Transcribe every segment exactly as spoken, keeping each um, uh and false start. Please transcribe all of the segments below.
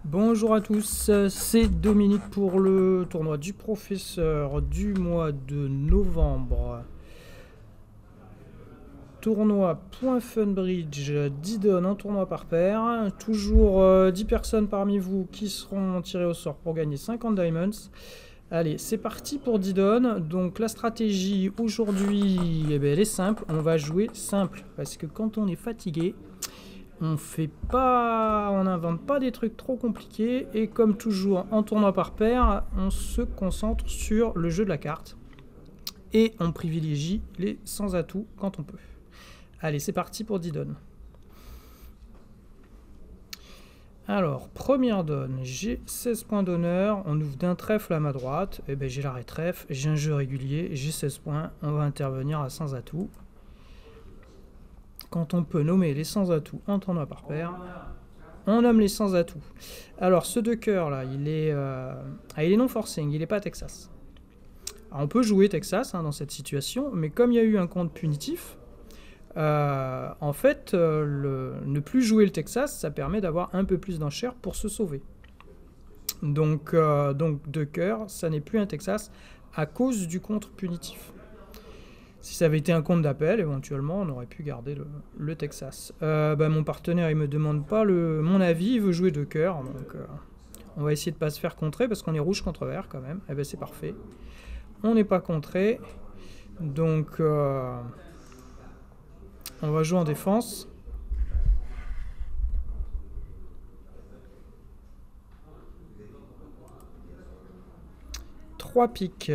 Bonjour à tous, c'est Dominique pour le tournoi du professeur du mois de novembre. Tournoi Point Fun Bridge, dix dons en tournoi par paire. Toujours euh, dix personnes parmi vous qui seront tirées au sort pour gagner cinquante diamonds. Allez, c'est parti pour dix dons. Donc la stratégie aujourd'hui, eh ben, elle est simple. On va jouer simple parce que quand on est fatigué, on fait pas, on n'invente pas des trucs trop compliqués et comme toujours en tournoi par paire, on se concentre sur le jeu de la carte et on privilégie les sans atouts quand on peut. Allez, c'est parti pour dix dons. Alors, première donne, j'ai seize points d'honneur, on ouvre d'un trèfle à ma droite, et ben j'ai l'arrêt trèfle, j'ai un jeu régulier, j'ai seize points, on va intervenir à sans atouts. Quand on peut nommer les sans-atouts en tournoi par paire, on nomme les sans-atouts. Alors, ce deux cœurs là, il est, euh, ah, il est non forcing, il n'est pas Texas. Alors, on peut jouer Texas hein, dans cette situation, mais comme il y a eu un compte punitif, euh, en fait, euh, le, ne plus jouer le Texas, ça permet d'avoir un peu plus d'enchères pour se sauver. Donc, euh, donc deux cœurs, ça n'est plus un Texas à cause du contre punitif. Si ça avait été un compte d'appel, éventuellement, on aurait pu garder le, le Texas. Euh, bah, mon partenaire, il me demande pas le, mon avis, il veut jouer deux cœurs. Donc, euh, on va essayer de pas se faire contrer parce qu'on est rouge contre vert quand même. Et ben c'est parfait. On n'est pas contré. Donc, euh, on va jouer en défense. Trois piques.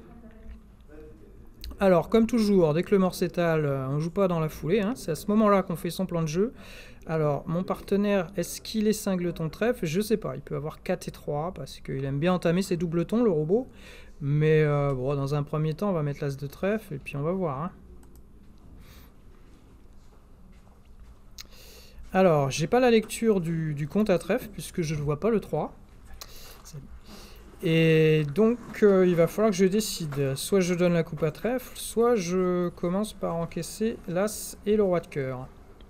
Alors, comme toujours, dès que le mort s'étale, on ne joue pas dans la foulée. Hein. C'est à ce moment-là qu'on fait son plan de jeu. Alors, mon partenaire, est-ce qu'il est cingleton trèfle? Je sais pas. Il peut avoir quatre et trois parce qu'il aime bien entamer ses doubletons, le robot. Mais euh, bon, dans un premier temps, on va mettre l'as de trèfle et puis on va voir. Hein. Alors, j'ai pas la lecture du, du compte à trèfle puisque je ne vois pas le trois. Et donc, euh, il va falloir que je décide. Soit je donne la coupe à trèfle, soit je commence par encaisser l'as et le roi de cœur.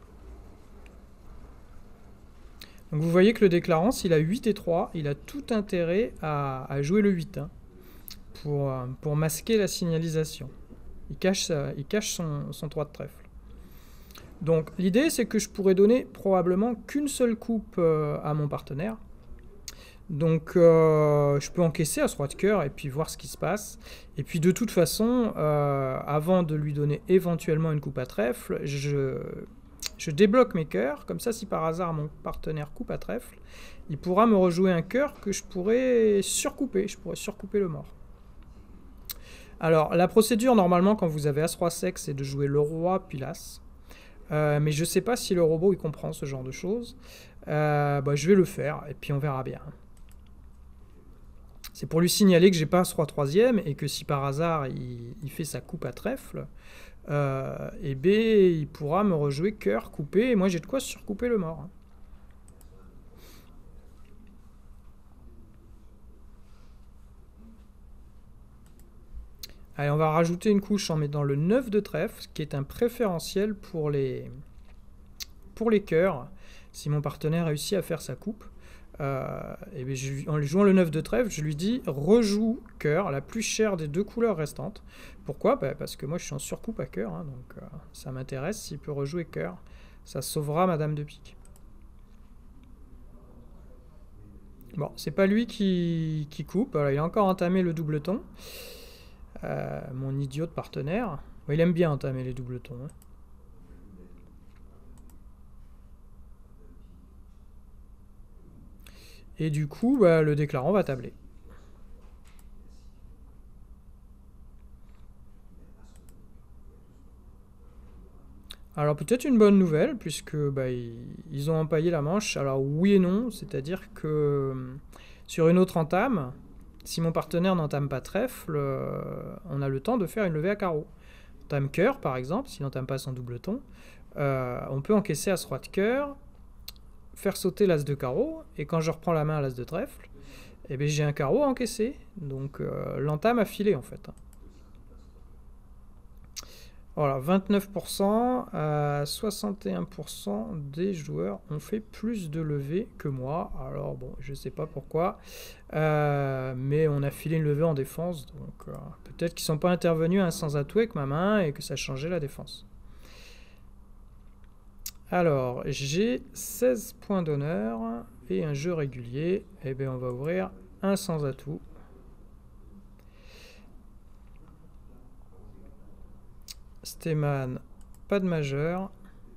Donc vous voyez que le déclarant, s'il a huit et trois, il a tout intérêt à, à jouer le huit hein, pour, pour masquer la signalisation. Il cache, sa, il cache son, son trois de trèfle. Donc l'idée, c'est que je pourrais donner probablement qu'une seule coupe euh, à mon partenaire. Donc euh, je peux encaisser à ce roi de cœur et puis voir ce qui se passe. Et puis de toute façon, euh, avant de lui donner éventuellement une coupe à trèfle, je, je débloque mes cœurs. Comme ça, si par hasard mon partenaire coupe à trèfle, il pourra me rejouer un cœur que je pourrais surcouper. Je pourrais surcouper le mort. Alors la procédure normalement quand vous avez as roi sec, c'est de jouer le roi puis l'as. Euh, mais je ne sais pas si le robot il comprend ce genre de choses. Euh, bah, je vais le faire et puis on verra bien. C'est pour lui signaler que j'ai pas ce roi troisième et que si par hasard il, il fait sa coupe à trèfle, euh, et B, il pourra me rejouer cœur coupé et moi j'ai de quoi surcouper le mort. Allez, on va rajouter une couche en mettant le neuf de trèfle, qui est un préférentiel pour les, pour les cœurs, si mon partenaire réussit à faire sa coupe. Euh, et bien je, en lui jouant le neuf de trèfle, je lui dis rejoue cœur, la plus chère des deux couleurs restantes. Pourquoi? Bah, parce que moi je suis en surcoupe à cœur, hein, donc euh, ça m'intéresse. S'il peut rejouer cœur, ça sauvera Madame de pique. Bon, c'est pas lui qui, qui coupe, alors, il a encore entamé le doubleton. Euh, mon idiot de partenaire. Bon, il aime bien entamer les doubletons. Hein. Et du coup, bah, le déclarant va tabler. Alors peut-être une bonne nouvelle, puisque bah, ils, ils ont empaillé la manche. Alors oui et non, c'est-à-dire que sur une autre entame, si mon partenaire n'entame pas trèfle, euh, on a le temps de faire une levée à carreau. Entame cœur, par exemple, s'il n'entame pas son doubleton, euh, on peut encaisser as roi de cœur, faire sauter l'as de carreau, et quand je reprends la main à l'as de trèfle, eh bien, j'ai un carreau à encaisser. Donc euh, l'entame a filé en fait. Voilà, vingt-neuf pour cent, euh, soixante et un pour cent des joueurs ont fait plus de levées que moi. Alors bon, je sais pas pourquoi, euh, mais on a filé une levée en défense, donc euh, peut-être qu'ils sont pas intervenus à un sans atout avec ma main et que ça changeait la défense. Alors, j'ai seize points d'honneur et un jeu régulier. Eh bien, on va ouvrir un sans atout. Stéman, pas de majeur.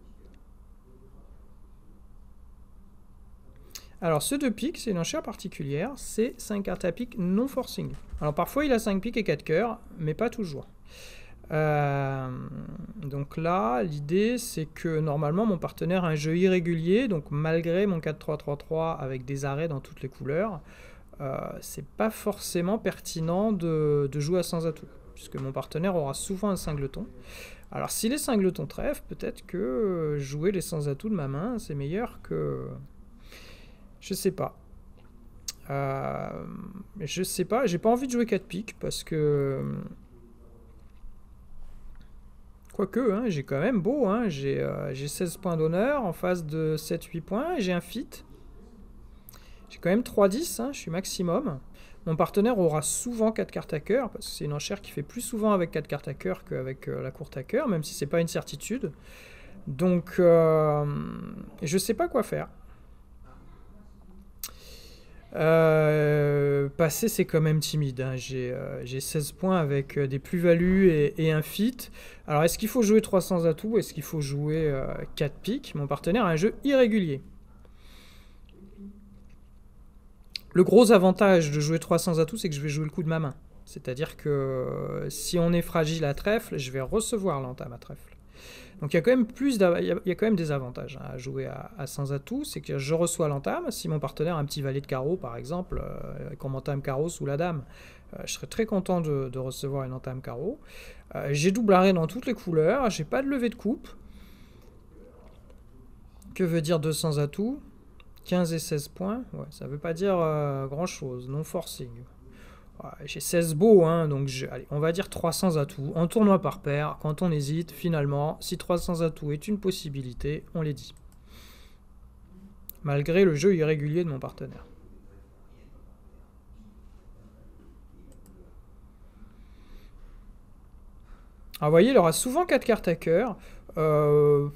Alors, ce deux piques, c'est une enchère particulière. C'est cinq cartes à pique non forcing. Alors, parfois, il a cinq piques et quatre cœurs, mais pas toujours. Euh, donc là, l'idée, c'est que normalement, mon partenaire a un jeu irrégulier. Donc, malgré mon quatre trois trois trois avec des arrêts dans toutes les couleurs, euh, c'est pas forcément pertinent de, de jouer à sans atout, puisque mon partenaire aura souvent un cingleton. Alors, si les cingletons trèfent, peut-être que jouer les sans atout de ma main, c'est meilleur que... Je sais pas. Euh, je sais pas, j'ai pas envie de jouer quatre piques, parce que... Quoique, hein, j'ai quand même beau, hein, j'ai euh, seize points d'honneur en face de sept huit points, et j'ai un fit. J'ai quand même trois dix, hein, je suis maximum. Mon partenaire aura souvent quatre cartes à cœur, parce que c'est une enchère qui fait plus souvent avec quatre cartes à cœur qu'avec euh, la courte à cœur, même si c'est pas une certitude. Donc, euh, je sais pas quoi faire. Euh, passer, c'est quand même timide. Hein. J'ai euh, seize points avec euh, des plus-values et, et un fit. Alors, est-ce qu'il faut jouer trois cents atouts ou est-ce qu'il faut jouer euh, quatre piques? Mon partenaire a un jeu irrégulier. Le gros avantage de jouer trois cents atouts, c'est que je vais jouer le coup de ma main. C'est-à-dire que euh, si on est fragile à trèfle, je vais recevoir l'entame à trèfle. Donc il y a quand même plus il y, y a quand même des avantages hein, à jouer à, à sans atout, c'est que je reçois l'entame. Si mon partenaire a un petit valet de carreau par exemple, euh, qu'on m'entame carreau sous la dame, euh, je serais très content de, de recevoir une entame carreau. Euh, j'ai double arrêt dans toutes les couleurs, j'ai pas de levée de coupe. Que veut dire deux cents atouts? quinze et seize points, ouais, ça veut pas dire euh, grand chose, non forcing. J'ai seize beaux, hein, donc je, allez, on va dire trois cents atouts. En tournoi par paire, quand on hésite, finalement, si trois cents atouts est une possibilité, on les dit. Malgré le jeu irrégulier de mon partenaire. Alors vous voyez, il aura souvent quatre cartes à cœur. Euh...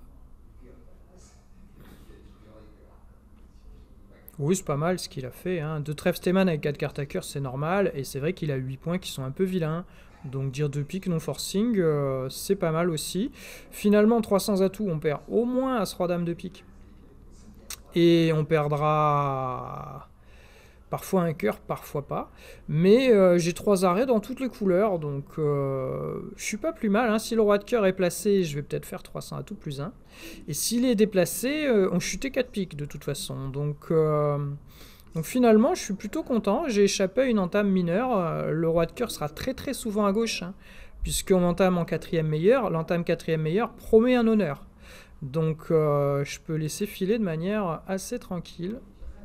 Oui, c'est pas mal ce qu'il a fait. Hein. Deux trèfles Stéman avec quatre cartes à cœur, c'est normal. Et c'est vrai qu'il a huit points qui sont un peu vilains. Donc dire deux piques non forcing, euh, c'est pas mal aussi. Finalement, trois cents atouts, on perd au moins As roi dame de pique. Et on perdra parfois un cœur, parfois pas. Mais euh, j'ai trois arrêts dans toutes les couleurs, donc euh, je suis pas plus mal. Hein. Si le roi de cœur est placé, je vais peut-être faire trois cents atouts plus un. Et s'il est déplacé, euh, on chutait quatre piques de toute façon. Donc, euh, donc finalement, je suis plutôt content. J'ai échappé à une entame mineure. Euh, le roi de cœur sera très très souvent à gauche, hein, puisqu'on entame en quatrième meilleur. L'entame quatrième meilleur promet un honneur. Donc euh, je peux laisser filer de manière assez tranquille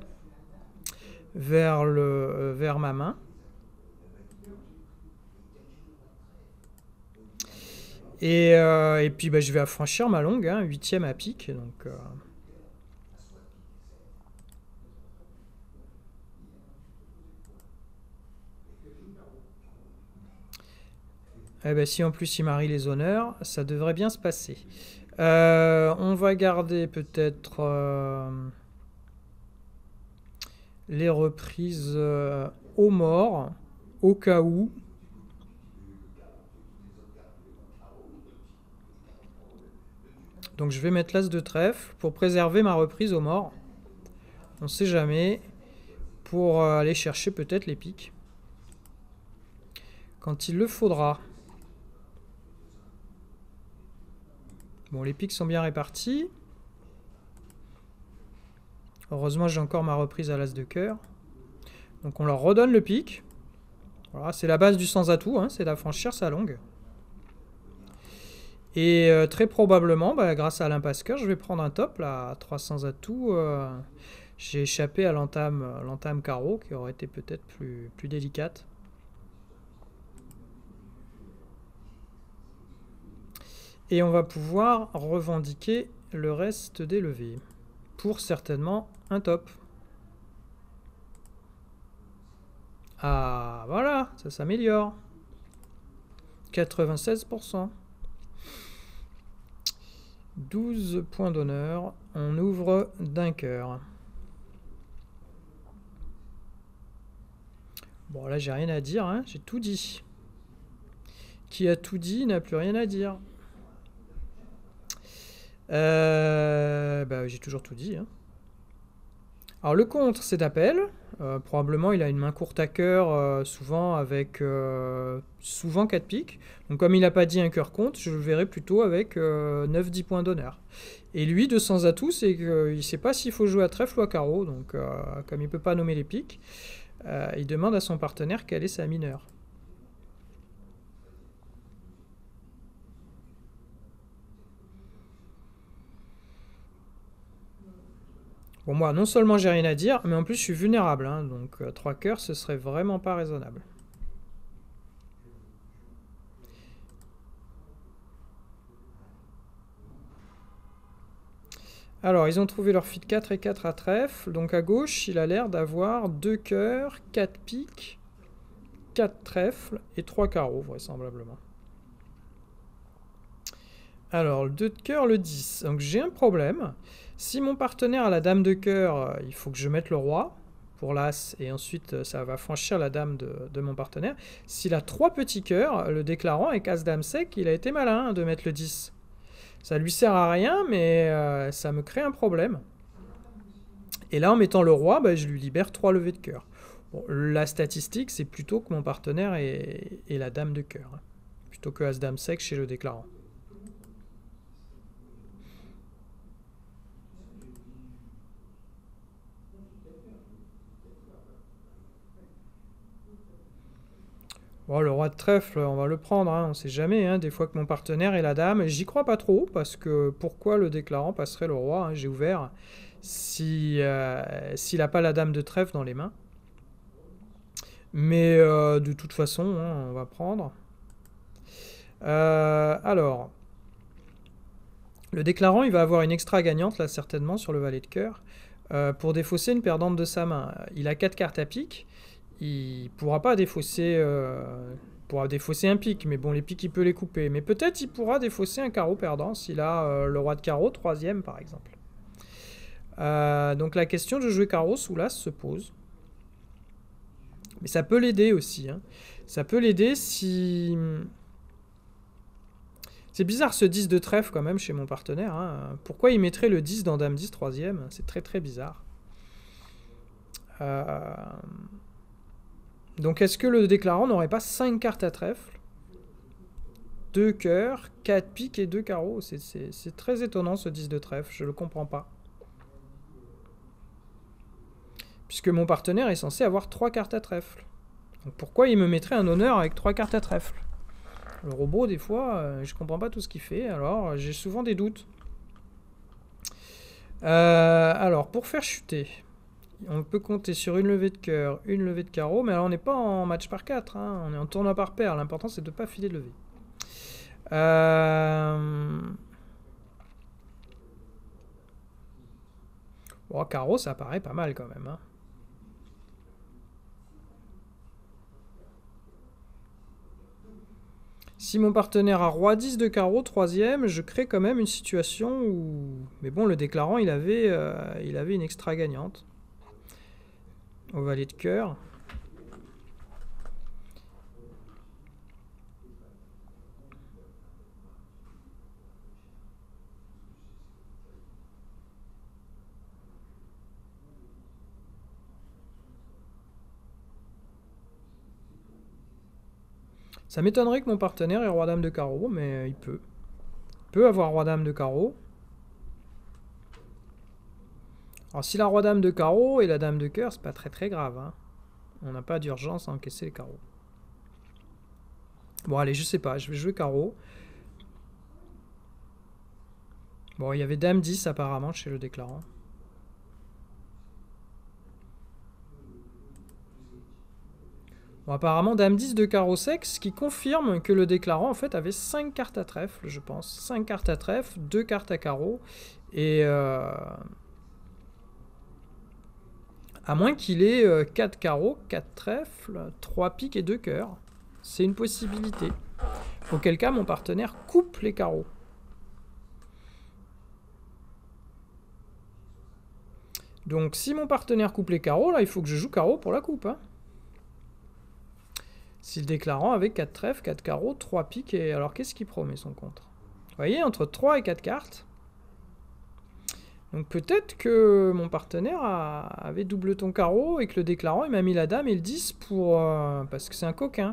vers, le, euh, vers ma main. Et, euh, et puis bah, je vais affranchir ma longue, hein, huitième à pique. Donc, euh... eh ben, si en plus il marie les honneurs, ça devrait bien se passer. Euh, on va garder peut-être euh, les reprises euh, au mort, au cas où. Donc je vais mettre l'as de trèfle pour préserver ma reprise au mort. On ne sait jamais. Pour euh, aller chercher peut-être les piques. Quand il le faudra. Bon, les piques sont bien répartis. Heureusement, j'ai encore ma reprise à l'as de cœur. Donc on leur redonne le pique. Voilà, c'est la base du sans atout, hein, c'est d'affranchir sa longue. Et euh, très probablement, bah, grâce à l'impasse cœur, je vais prendre un top, là, à trois cents atouts. Euh, j'ai échappé à l'entame l'entame carreau, qui aurait été peut-être plus, plus délicate. Et on va pouvoir revendiquer le reste des levées. Pour certainement un top. Ah, voilà, ça s'améliore. quatre-vingt-seize pour cent. douze points d'honneur. On ouvre d'un cœur. Bon, là, j'ai rien à dire, hein, j'ai tout dit. Qui a tout dit n'a plus rien à dire. Euh, bah, j'ai toujours tout dit. Hein. Alors, le contre, c'est d'appel. Euh, probablement, il a une main courte à cœur, euh, souvent avec euh, souvent quatre piques. Donc, comme il n'a pas dit un cœur contre, je le verrai plutôt avec euh, neuf dix points d'honneur. Et lui, de sans atout, c'est qu'il ne sait pas s'il faut jouer à trèfle ou à carreau. Donc, euh, comme il ne peut pas nommer les piques, euh, il demande à son partenaire quelle est sa mineure. Bon, moi, non seulement j'ai rien à dire, mais en plus je suis vulnérable. Hein, donc euh, trois cœurs, ce serait vraiment pas raisonnable. Alors, ils ont trouvé leur fit quatre et quatre à trèfle. Donc à gauche, il a l'air d'avoir deux cœurs, quatre piques, quatre trèfles et trois carreaux, vraisemblablement. Alors, le deux de cœur, le dix. Donc j'ai un problème. Si mon partenaire a la dame de cœur, il faut que je mette le roi pour l'as, et ensuite ça va franchir la dame de, de mon partenaire. S'il a trois petits cœurs, le déclarant avec as dame sec, il a été malin de mettre le dix. Ça lui sert à rien, mais euh, ça me crée un problème. Et là, en mettant le roi, bah, je lui libère trois levées de cœur. Bon, la statistique, c'est plutôt que mon partenaire ait, ait la dame de cœur, hein, plutôt que as dame sec chez le déclarant. Bon, le roi de trèfle, on va le prendre, hein, on sait jamais. Hein, des fois que mon partenaire est la dame, j'y crois pas trop, parce que pourquoi le déclarant passerait le roi, hein, j'ai ouvert, si, euh, s'il n'a pas la dame de trèfle dans les mains. Mais euh, de toute façon, hein, on va prendre. Euh, alors, le déclarant, il va avoir une extra gagnante, là, certainement, sur le valet de cœur, euh, pour défausser une perdante de sa main. Il a quatre cartes à pique. Il pourra pas défausser, euh, pourra défausser un pique, mais bon, les piques, il peut les couper. Mais peut-être il pourra défausser un carreau perdant s'il a euh, le roi de carreau, troisième par exemple. Euh, donc la question de jouer carreau sous l'as se pose. Mais ça peut l'aider aussi. Hein. Ça peut l'aider si... C'est bizarre ce dix de trèfle quand même chez mon partenaire. Hein. Pourquoi il mettrait le dix dans dame dix troisième? C'est très très bizarre. Euh... Donc est-ce que le déclarant n'aurait pas cinq cartes à trèfle, deux cœurs, quatre piques et deux carreaux? C'est très étonnant ce dix de trèfle, je ne le comprends pas. Puisque mon partenaire est censé avoir trois cartes à trèfle. Donc pourquoi il me mettrait un honneur avec trois cartes à trèfle? Le robot, des fois, euh, je ne comprends pas tout ce qu'il fait, alors j'ai souvent des doutes. Euh, alors, pour faire chuter... On peut compter sur une levée de cœur, une levée de carreau, mais alors on n'est pas en match par quatre, hein, on est en tournoi par paire. L'important c'est de ne pas filer de levée. Euh... Bon, carreau, ça paraît pas mal quand même. Hein. Si mon partenaire a roi dix de carreau, troisième, je crée quand même une situation où... Mais bon, le déclarant, il avait, euh, il avait une extra gagnante. Au valet de cœur. Ça m'étonnerait que mon partenaire ait roi dame de carreau, mais il peut. Il peut avoir roi dame de carreau. Alors si la roi dame de carreau et la dame de cœur, c'est pas très très grave. Hein. On n'a pas d'urgence à encaisser les carreaux. Bon allez, je sais pas, je vais jouer carreau. Bon, il y avait dame dix apparemment chez le déclarant. Bon, apparemment, dame dix de carreau sec, ce qui confirme que le déclarant, en fait, avait cinq cartes à trèfle, je pense. cinq cartes à trèfle, deux cartes à carreau, et... Euh, à moins qu'il ait euh, quatre carreaux, quatre trèfles, trois piques et deux cœurs. C'est une possibilité. Auquel cas, mon partenaire coupe les carreaux. Donc, si mon partenaire coupe les carreaux, là, il faut que je joue carreau pour la coupe. Hein. Si le déclarant avait quatre trèfles, quatre carreaux, trois piques, et alors qu'est-ce qu'il promet son contre? Vous voyez, entre trois et quatre cartes. Donc peut-être que mon partenaire a, avait double ton carreau et que le déclarant, il m'a mis la dame et le dix pour... Euh, parce que c'est un coquin.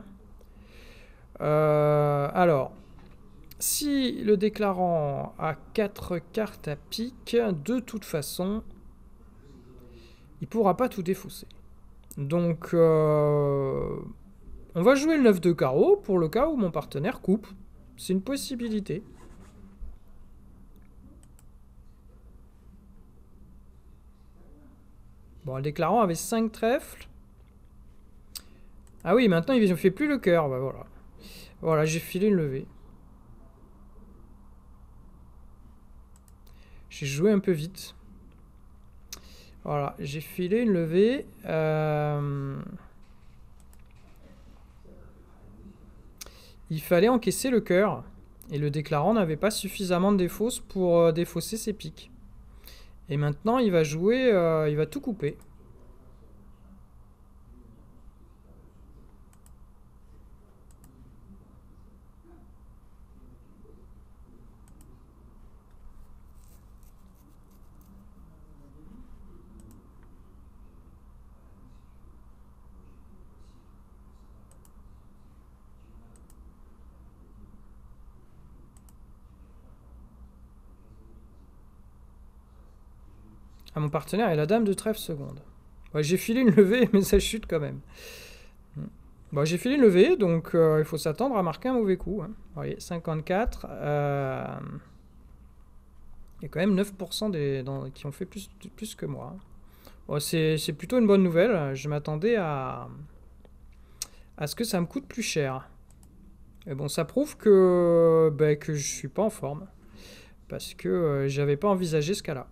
Euh, alors, si le déclarant a quatre cartes à pique, de toute façon, il pourra pas tout défausser. Donc, euh, on va jouer le neuf de carreau pour le cas où mon partenaire coupe. C'est une possibilité. Bon, le déclarant avait cinq trèfles. Ah oui, maintenant il ne fait plus le cœur. Bah voilà. Voilà, j'ai filé une levée. J'ai joué un peu vite. Voilà, j'ai filé une levée. Euh... Il fallait encaisser le cœur. Et le déclarant n'avait pas suffisamment de défausse pour euh, défausser ses piques. Et maintenant, il va jouer, euh, il va tout couper. À mon partenaire et la dame de trèfle seconde. Ouais, j'ai filé une levée, mais ça chute quand même. Bon, j'ai filé une levée, donc euh, il faut s'attendre à marquer un mauvais coup. Hein. Vous voyez, cinquante-quatre. Euh... Il y a quand même neuf pour cent des, dans, qui ont fait plus, plus que moi. Bon, c'est plutôt une bonne nouvelle. Je m'attendais à, à ce que ça me coûte plus cher. Et bon, ça prouve que, bah, que je suis pas en forme. Parce que euh, j'avais pas envisagé ce cas-là.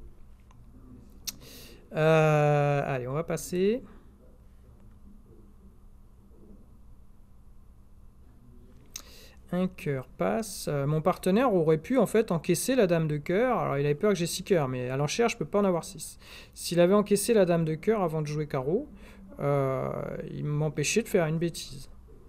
Euh, allez, on va passer. Un cœur passe. Euh, mon partenaire aurait pu en fait encaisser la dame de cœur. Alors il avait peur que j'ai six cœurs, mais à l'enchère je peux pas en avoir six. S'il avait encaissé la dame de cœur avant de jouer carreau, euh, il m'empêchait de faire une bêtise.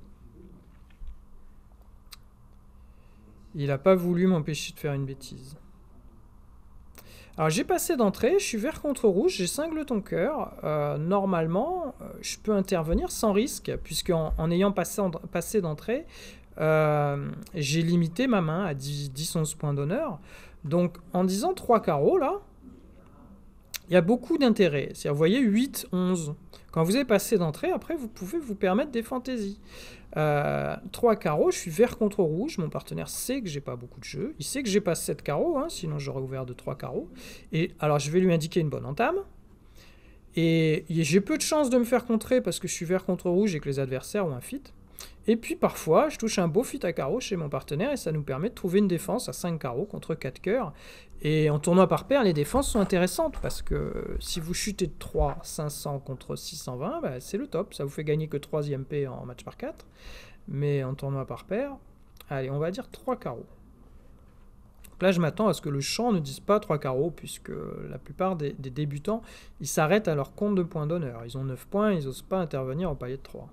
Il n'a pas voulu m'empêcher de faire une bêtise. Alors j'ai passé d'entrée, je suis vert contre rouge, j'ai cinq ton cœur. Euh, normalement, je peux intervenir sans risque, puisque en, en ayant passé, en, passé d'entrée, euh, j'ai limité ma main à dix onze points d'honneur. Donc en disant trois carreaux, là, il y a beaucoup d'intérêt. C'est-à-dire, vous voyez, huit, onze. Quand vous avez passé d'entrée, après, vous pouvez vous permettre des fantaisies. Euh, trois carreaux, je suis vert contre rouge. Mon partenaire sait que j'ai pas beaucoup de jeux. Il sait que j'ai pas sept carreaux, hein, sinon j'aurais ouvert de trois carreaux. Et alors, je vais lui indiquer une bonne entame. Et j'ai peu de chances de me faire contrer parce que je suis vert contre rouge et que les adversaires ont un fit. Et puis parfois, je touche un beau fit à carreau chez mon partenaire et ça nous permet de trouver une défense à cinq carreaux contre quatre cœurs. Et en tournoi par paire, les défenses sont intéressantes parce que si vous chutez de trois, cinq cents contre six cent vingt, bah, c'est le top. Ça vous fait gagner que troisième P en match par quatre. Mais en tournoi par paire, allez, on va dire trois carreaux. Donc là, je m'attends à ce que le champ ne dise pas trois carreaux, puisque la plupart des, des débutants, ils s'arrêtent à leur compte de points d'honneur. Ils ont neuf points, ils n'osent pas intervenir au palier de trois.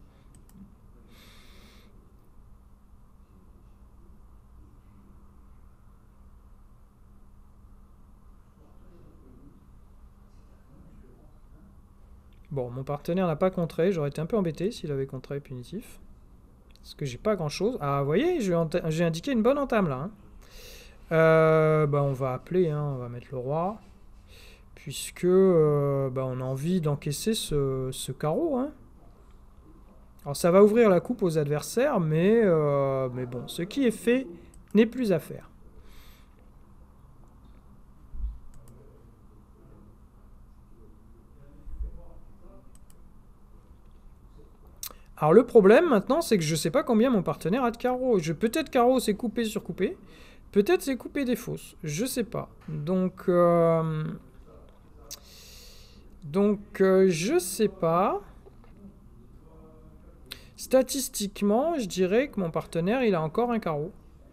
Bon, mon partenaire n'a pas contré, j'aurais été un peu embêté s'il avait contré punitif. Parce que j'ai pas grand chose. Ah, vous voyez, j'ai indiqué une bonne entame là. Hein. Euh, bah, on va appeler, hein, on va mettre le roi. Puisque euh, bah, on a envie d'encaisser ce, ce carreau. Hein. Alors ça va ouvrir la coupe aux adversaires, mais, euh, mais bon, ce qui est fait n'est plus à faire. Alors le problème maintenant, c'est que je sais pas combien mon partenaire a de carreaux. Je, peut-être carreau c'est coupé sur coupé. Peut-être c'est coupé des fausses. Je sais pas. Donc... Euh, donc euh, je sais pas. Statistiquement, je dirais que mon partenaire, il a encore un carreau.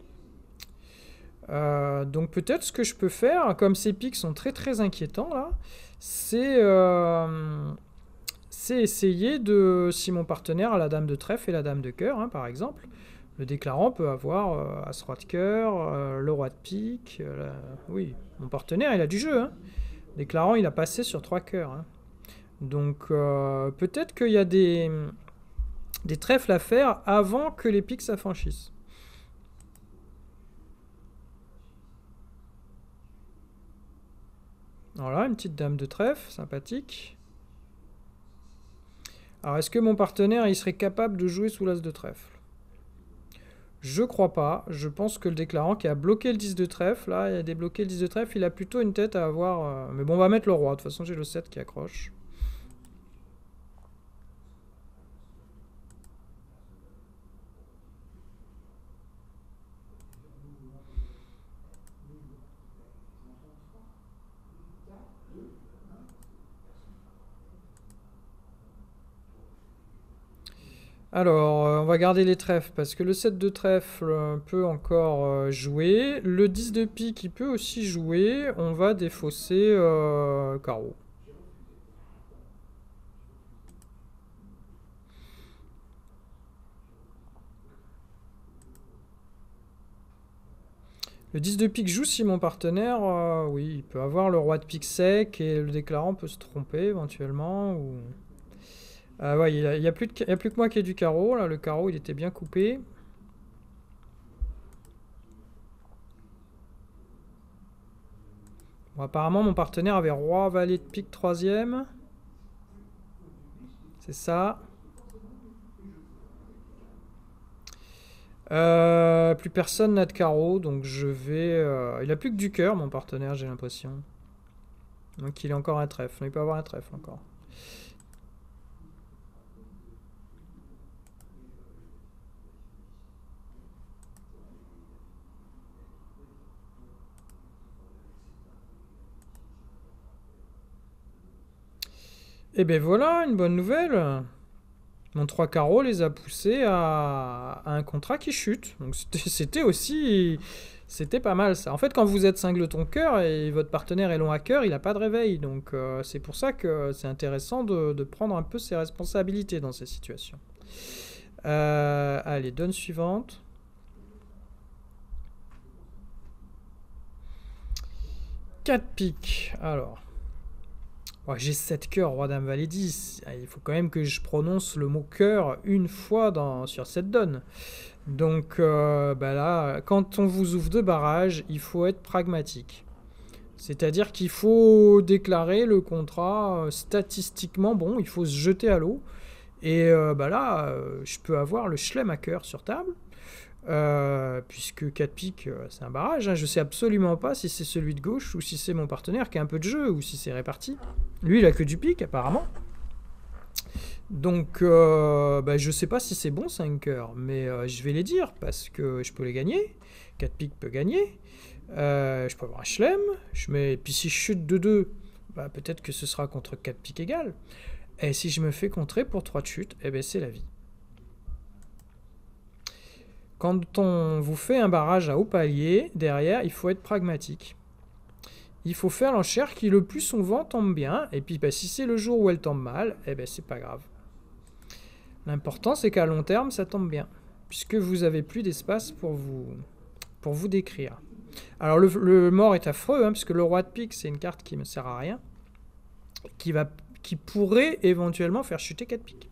Euh, donc peut-être ce que je peux faire, comme ces pics sont très très inquiétants là, c'est euh, c'est essayer de, si mon partenaire a la dame de trèfle et la dame de cœur, hein, par exemple, le déclarant peut avoir euh, as roi de cœur, euh, le roi de pique, euh, la... oui, mon partenaire il a du jeu, hein. Déclarant il a passé sur trois cœurs, hein. Donc euh, peut-être qu'il y a des, des trèfles à faire avant que les pics s'affranchissent. Voilà, une petite dame de trèfle, sympathique. Alors, est-ce que mon partenaire, il serait capable de jouer sous l'as de trèfle? Je crois pas. Je pense que le déclarant qui a bloqué le dix de trèfle, là, il a débloqué le dix de trèfle, il a plutôt une tête à avoir... Euh... Mais bon, on va mettre le roi. De toute façon, j'ai le sept qui accroche. Alors, euh, on va garder les trèfles parce que le sept de trèfle euh, peut encore euh, jouer. Le dix de pique, il peut aussi jouer. On va défausser euh, carreau. Le dix de pique joue si mon partenaire, euh, oui, il peut avoir le roi de pique sec et le déclarant peut se tromper éventuellement. Ou... Ah ouais, il n'y a, y a, plus de, y a plus que moi qui ai du carreau. Là, le carreau, il était bien coupé. Bon, apparemment, mon partenaire avait roi, valet de pique troisième. C'est ça. Euh, plus personne n'a de carreau, donc je vais... Euh, il a plus que du cœur, mon partenaire, j'ai l'impression. Donc il a encore un trèfle. Il peut avoir un trèfle encore. Et ben voilà, une bonne nouvelle. Mon trois carreaux les a poussés à, à un contrat qui chute. Donc c'était aussi... C'était pas mal ça. En fait, quand vous êtes singleton cœur et votre partenaire est long à cœur, il n'a pas de réveil. Donc euh, c'est pour ça que c'est intéressant de, de prendre un peu ses responsabilités dans ces situations. Euh, allez, donne suivante. quatre piques. Alors... Ouais, j'ai sept cœurs, roi dame valet dix. Il faut quand même que je prononce le mot cœur une fois dans, sur cette donne. Donc euh, bah là, quand on vous ouvre deux barrages, il faut être pragmatique. C'est-à-dire qu'il faut déclarer le contrat euh, statistiquement bon, il faut se jeter à l'eau. Et euh, bah là, euh, je peux avoir le chelem à cœur sur table. Euh, puisque quatre piques, euh, c'est un barrage. Hein. Je sais absolument pas si c'est celui de gauche ou si c'est mon partenaire qui a un peu de jeu ou si c'est réparti. Lui, il a que du pique, apparemment. Donc, euh, bah, je sais pas si c'est bon cinq cœurs, mais euh, je vais les dire parce que je peux les gagner. quatre piques peut gagner. Euh, je peux avoir un chelem. Je mets... Puis si je chute de deux, bah, peut-être que ce sera contre quatre piques égales. Et si je me fais contrer pour trois de chute, eh ben, c'est la vie. Quand on vous fait un barrage à haut palier, derrière, il faut être pragmatique. Il faut faire l'enchère qui, le plus souvent, tombe bien. Et puis, bah, si c'est le jour où elle tombe mal, eh ben, c'est pas grave. L'important, c'est qu'à long terme, ça tombe bien. Puisque vous avez plus d'espace pour vous, pour vous décrire. Alors, le, le mort est affreux, hein, puisque le roi de pique, c'est une carte qui ne me sert à rien. Qui, va, qui pourrait éventuellement faire chuter quatre piques.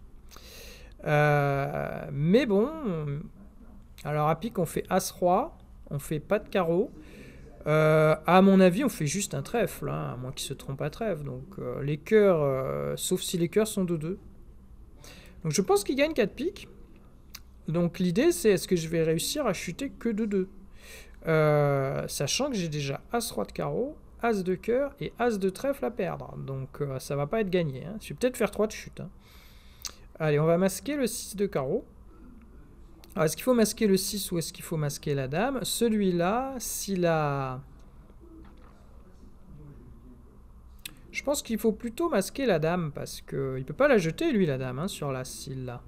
Euh, mais bon... Alors à pique, on fait As-Roi, on fait pas de carreau. Euh, à mon avis, on fait juste un trèfle, hein, à moins qu'il se trompe à trèfle. Donc euh, les cœurs, euh, sauf si les cœurs sont de deux. Donc je pense qu'il gagne quatre piques. Donc l'idée, c'est est-ce que je vais réussir à chuter que de deux, euh, sachant que j'ai déjà As-Roi de carreau, As de cœur et As de trèfle à perdre. Donc euh, ça va pas être gagné. Hein. Je vais peut-être faire trois de chute. Hein. Allez, on va masquer le six de carreau. Alors, est-ce qu'il faut masquer le six ou est-ce qu'il faut masquer la dame? Celui-là, s'il a... Je pense qu'il faut plutôt masquer la dame, parce qu'il ne peut pas la jeter, lui, la dame, hein, sur la s'il là.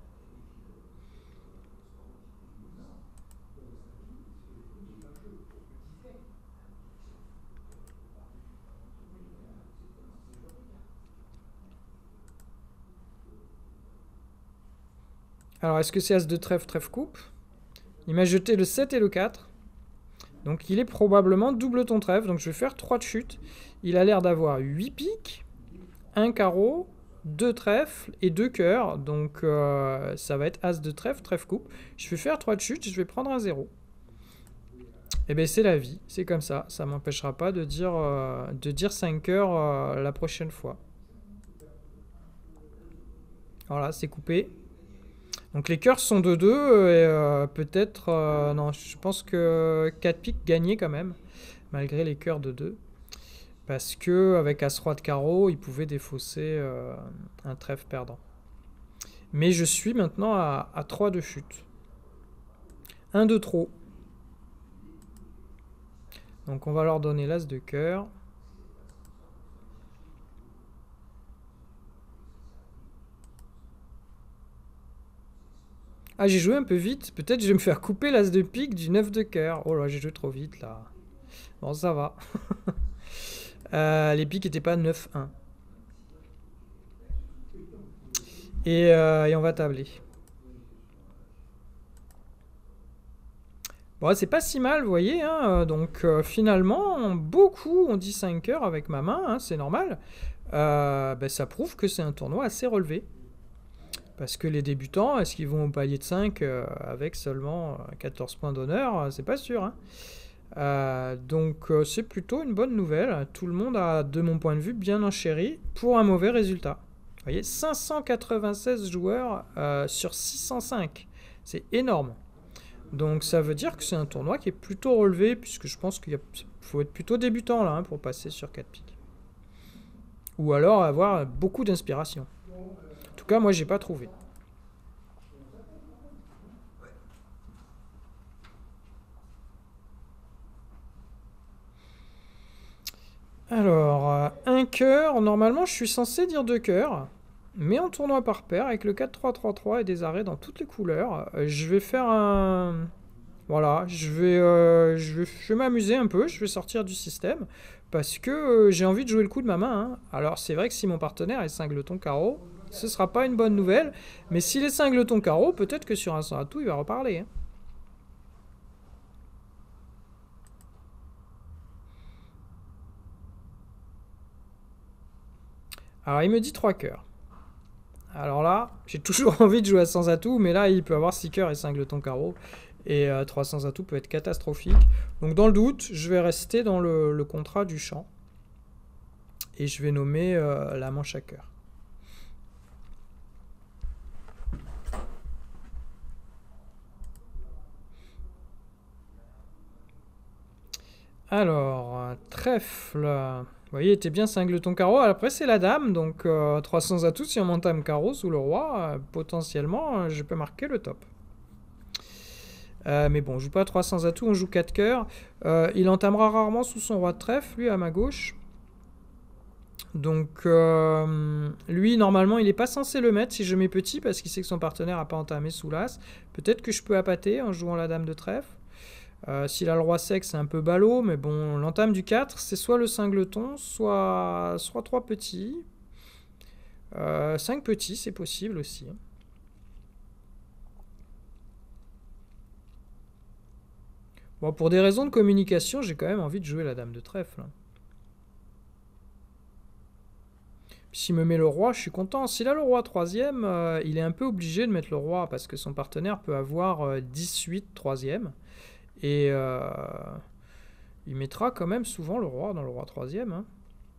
Alors, est-ce que c'est As de trèfle, trèfle coupe? Il m'a jeté le sept et le quatre. Donc, il est probablement double ton trèfle. Donc, je vais faire trois de chute. Il a l'air d'avoir huit piques, un carreau, deux trèfles et deux cœurs. Donc, euh, ça va être As de trèfle, trèfle coupe. Je vais faire trois de chute. Je vais prendre un zéro. Et bien, c'est la vie. C'est comme ça. Ça ne m'empêchera pas de dire, euh, de dire cinq cœurs euh, la prochaine fois. Voilà, c'est coupé. Donc les cœurs sont de deux et euh, peut-être... Euh, non, je pense que quatre piques gagnaient quand même, malgré les cœurs de deux. Parce que avec As-Roi de carreau, il pouvait défausser euh, un trèfle perdant. Mais je suis maintenant à, à trois de chute. un de trop. Donc on va leur donner l'As de cœur. Ah, j'ai joué un peu vite. Peut-être je vais me faire couper l'As de pique du neuf de cœur. Oh là, j'ai joué trop vite là. Bon, ça va. euh, les piques n'étaient pas neuf un. Et, euh, et on va tabler. Bon, c'est pas si mal, vous voyez. Hein. Donc euh, finalement, beaucoup ont dit cinq cœurs avec ma main. Hein, c'est normal. Euh, ben, ça prouve que c'est un tournoi assez relevé. Parce que les débutants, est-ce qu'ils vont au palier de cinq euh, avec seulement quatorze points d'honneur? C'est pas sûr. Hein. Euh, donc euh, c'est plutôt une bonne nouvelle. Tout le monde a, de mon point de vue, bien enchéri pour un mauvais résultat. Vous voyez, cinq cent quatre-vingt-seize joueurs euh, sur six cent cinq. C'est énorme. Donc ça veut dire que c'est un tournoi qui est plutôt relevé, puisque je pense qu'il faut être plutôt débutant là hein, pour passer sur quatre piques. Ou alors avoir beaucoup d'inspiration. En tout cas, moi, j'ai pas trouvé. Alors, euh, un cœur. Normalement, je suis censé dire deux cœurs. Mais en tournoi par paire, avec le quatre trois trois trois et des arrêts dans toutes les couleurs, euh, je vais faire un... Voilà, je vais, euh, je vais, je vais m'amuser un peu, je vais sortir du système. Parce que euh, j'ai envie de jouer le coup de ma main. Hein. Alors, c'est vrai que si mon partenaire est cingleton carreau... Ce sera pas une bonne nouvelle, mais s'il est cingleton carreau, peut-être que sur un sans atout, il va reparler. Hein. Alors, il me dit trois cœurs. Alors là, j'ai toujours envie de jouer à sans atout, mais là, il peut avoir six cœurs et cingleton carreau. Et euh, trois sans atout peut être catastrophique. Donc, dans le doute, je vais rester dans le, le contrat du champ. Et je vais nommer euh, la manche à cœur. Alors, trèfle. Vous voyez, il était bien cingleton carreau. Après, c'est la dame, donc euh, trois cents atouts. Si on m'entame carreau sous le roi, euh, potentiellement, euh, je peux marquer le top. Euh, mais bon, on joue pas trois cents atouts, on joue quatre cœurs. Euh, il entamera rarement sous son roi de trèfle, lui, à ma gauche. Donc, euh, lui, normalement, il n'est pas censé le mettre si je mets petit, parce qu'il sait que son partenaire n'a pas entamé sous l'as. Peut-être que je peux appâter en jouant la dame de trèfle. Euh, S'il a le roi sec, c'est un peu ballot, mais bon, l'entame du quatre, c'est soit le cingleton, soit, soit trois petits. Euh, cinq petits, c'est possible aussi. Bon, pour des raisons de communication, j'ai quand même envie de jouer la dame de trèfle. S'il me met le roi, je suis content. S'il a le roi troisième, euh, il est un peu obligé de mettre le roi, parce que son partenaire peut avoir euh, dix-huit troisième. Et euh, il mettra quand même souvent le roi dans le roi troisième. Hein.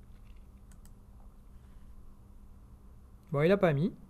Bon, il n'a pas mis.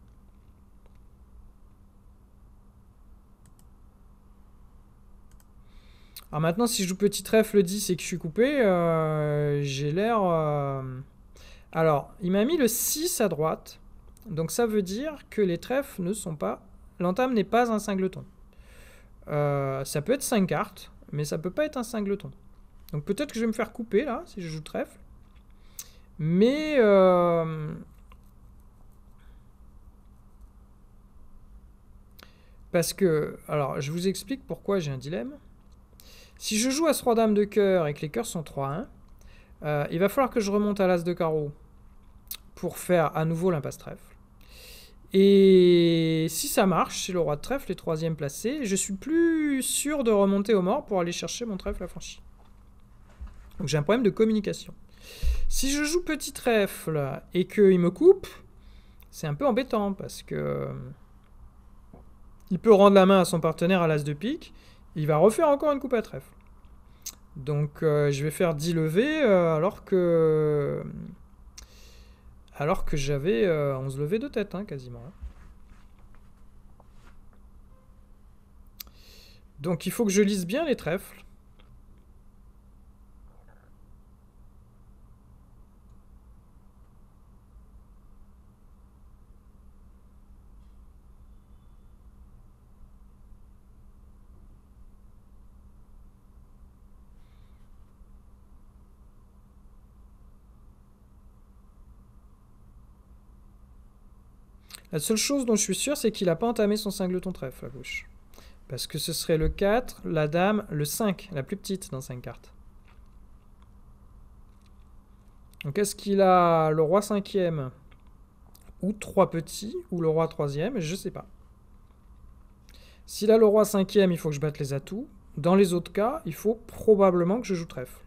Alors maintenant, si je joue petit trèfle dix et que je suis coupé, euh, j'ai l'air... Euh... Alors, il m'a mis le six à droite. Donc ça veut dire que les trèfles ne sont pas... L'entame n'est pas un singleton. Euh, ça peut être cinq cartes, mais ça peut pas être un singleton. Donc peut-être que je vais me faire couper là, si je joue trèfle. Mais... Euh... Parce que... Alors, je vous explique pourquoi j'ai un dilemme. Si je joue à roi dame de cœur et que les cœurs sont trois un, euh, il va falloir que je remonte à l'as de carreau pour faire à nouveau l'impasse trèfle. Et si ça marche, c'est le roi de trèfle, les troisième placé, je suis plus sûr de remonter au mort pour aller chercher mon trèfle affranchi. Donc j'ai un problème de communication. Si je joue petit trèfle et qu'il me coupe, c'est un peu embêtant parce que il peut rendre la main à son partenaire à l'as de pique, il va refaire encore une coupe à trèfle. Donc euh, je vais faire dix levées euh, alors que alors que j'avais euh, onze levées de tête hein, quasiment. Donc il faut que je lise bien les trèfles. La seule chose dont je suis sûr, c'est qu'il n'a pas entamé son singleton trèfle à gauche. Parce que ce serait le quatre, la dame, le cinq, la plus petite dans cinq cartes. Donc est-ce qu'il a le roi cinquième ou trois petits, ou le roi troisième, je sais pas. S'il a le roi cinquième, il faut que je batte les atouts. Dans les autres cas, il faut probablement que je joue trèfle.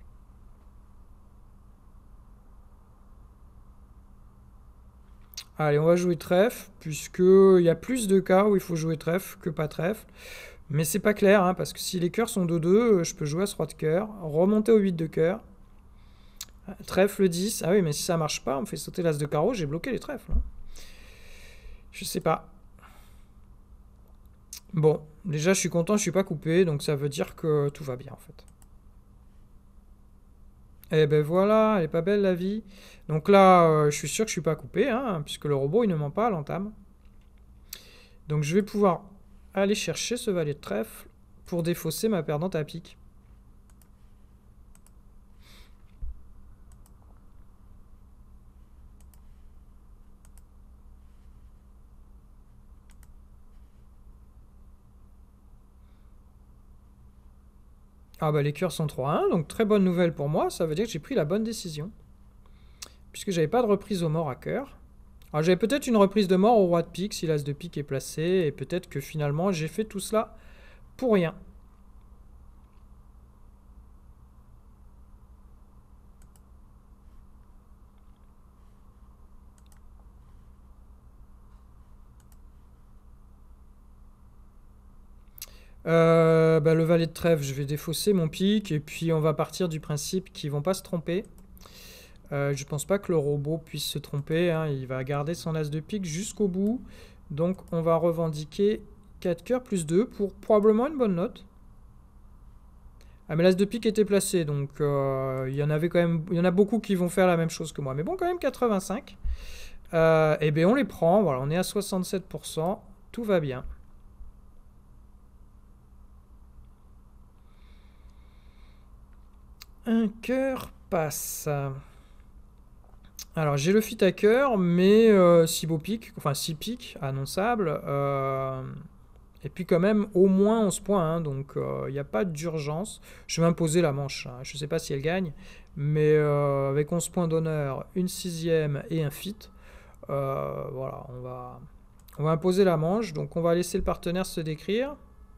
Allez, on va jouer trèfle, puisqu'il y a plus de cas où il faut jouer trèfle que pas trèfle. Mais c'est pas clair, hein, parce que si les cœurs sont deux deux, je peux jouer à ce roi de cœur, remonter au huit de cœur, trèfle dix. Ah oui, mais si ça marche pas, on me fait sauter l'as de carreau, j'ai bloqué les trèfles. Hein. Je sais pas. Bon, déjà je suis content, je suis pas coupé, donc ça veut dire que tout va bien en fait. Eh ben voilà, elle est pas belle la vie. Donc là, euh, je suis sûr que je suis pas coupé, hein, puisque le robot il ne ment pas à l'entame. Donc je vais pouvoir aller chercher ce valet de trèfle pour défausser ma perdante à pique. Ah bah les cœurs sont trois un, donc très bonne nouvelle pour moi, ça veut dire que j'ai pris la bonne décision. Puisque j'avais pas de reprise au mort à cœur. Alors j'avais peut-être une reprise de mort au roi de pique si l'as de pique est placé, et peut-être que finalement j'ai fait tout cela pour rien. Euh, bah, le valet de trèfle, je vais défausser mon pique, et puis on va partir du principe qu'ils vont pas se tromper. Euh, je pense pas que le robot puisse se tromper, hein, il va garder son as de pique jusqu'au bout. Donc on va revendiquer quatre cœurs plus deux pour probablement une bonne note. Ah mais l'as de pique était placé, donc euh, il y en avait quand même, il y en a beaucoup qui vont faire la même chose que moi. Mais bon, quand même quatre-vingt-cinq. Euh, et bien on les prend, voilà, on est à soixante-sept pour cent, tout va bien. Un cœur passe. Alors j'ai le fit à cœur, mais euh, six beaux piques, enfin six piques annonçables. Euh, et puis quand même au moins onze points, hein, donc il euh, n'y a pas d'urgence. Je vais imposer la manche, hein, je ne sais pas si elle gagne, mais euh, avec onze points d'honneur, une sixième et un fit, euh, voilà, on va, on va imposer la manche. Donc on va laisser le partenaire se décrire.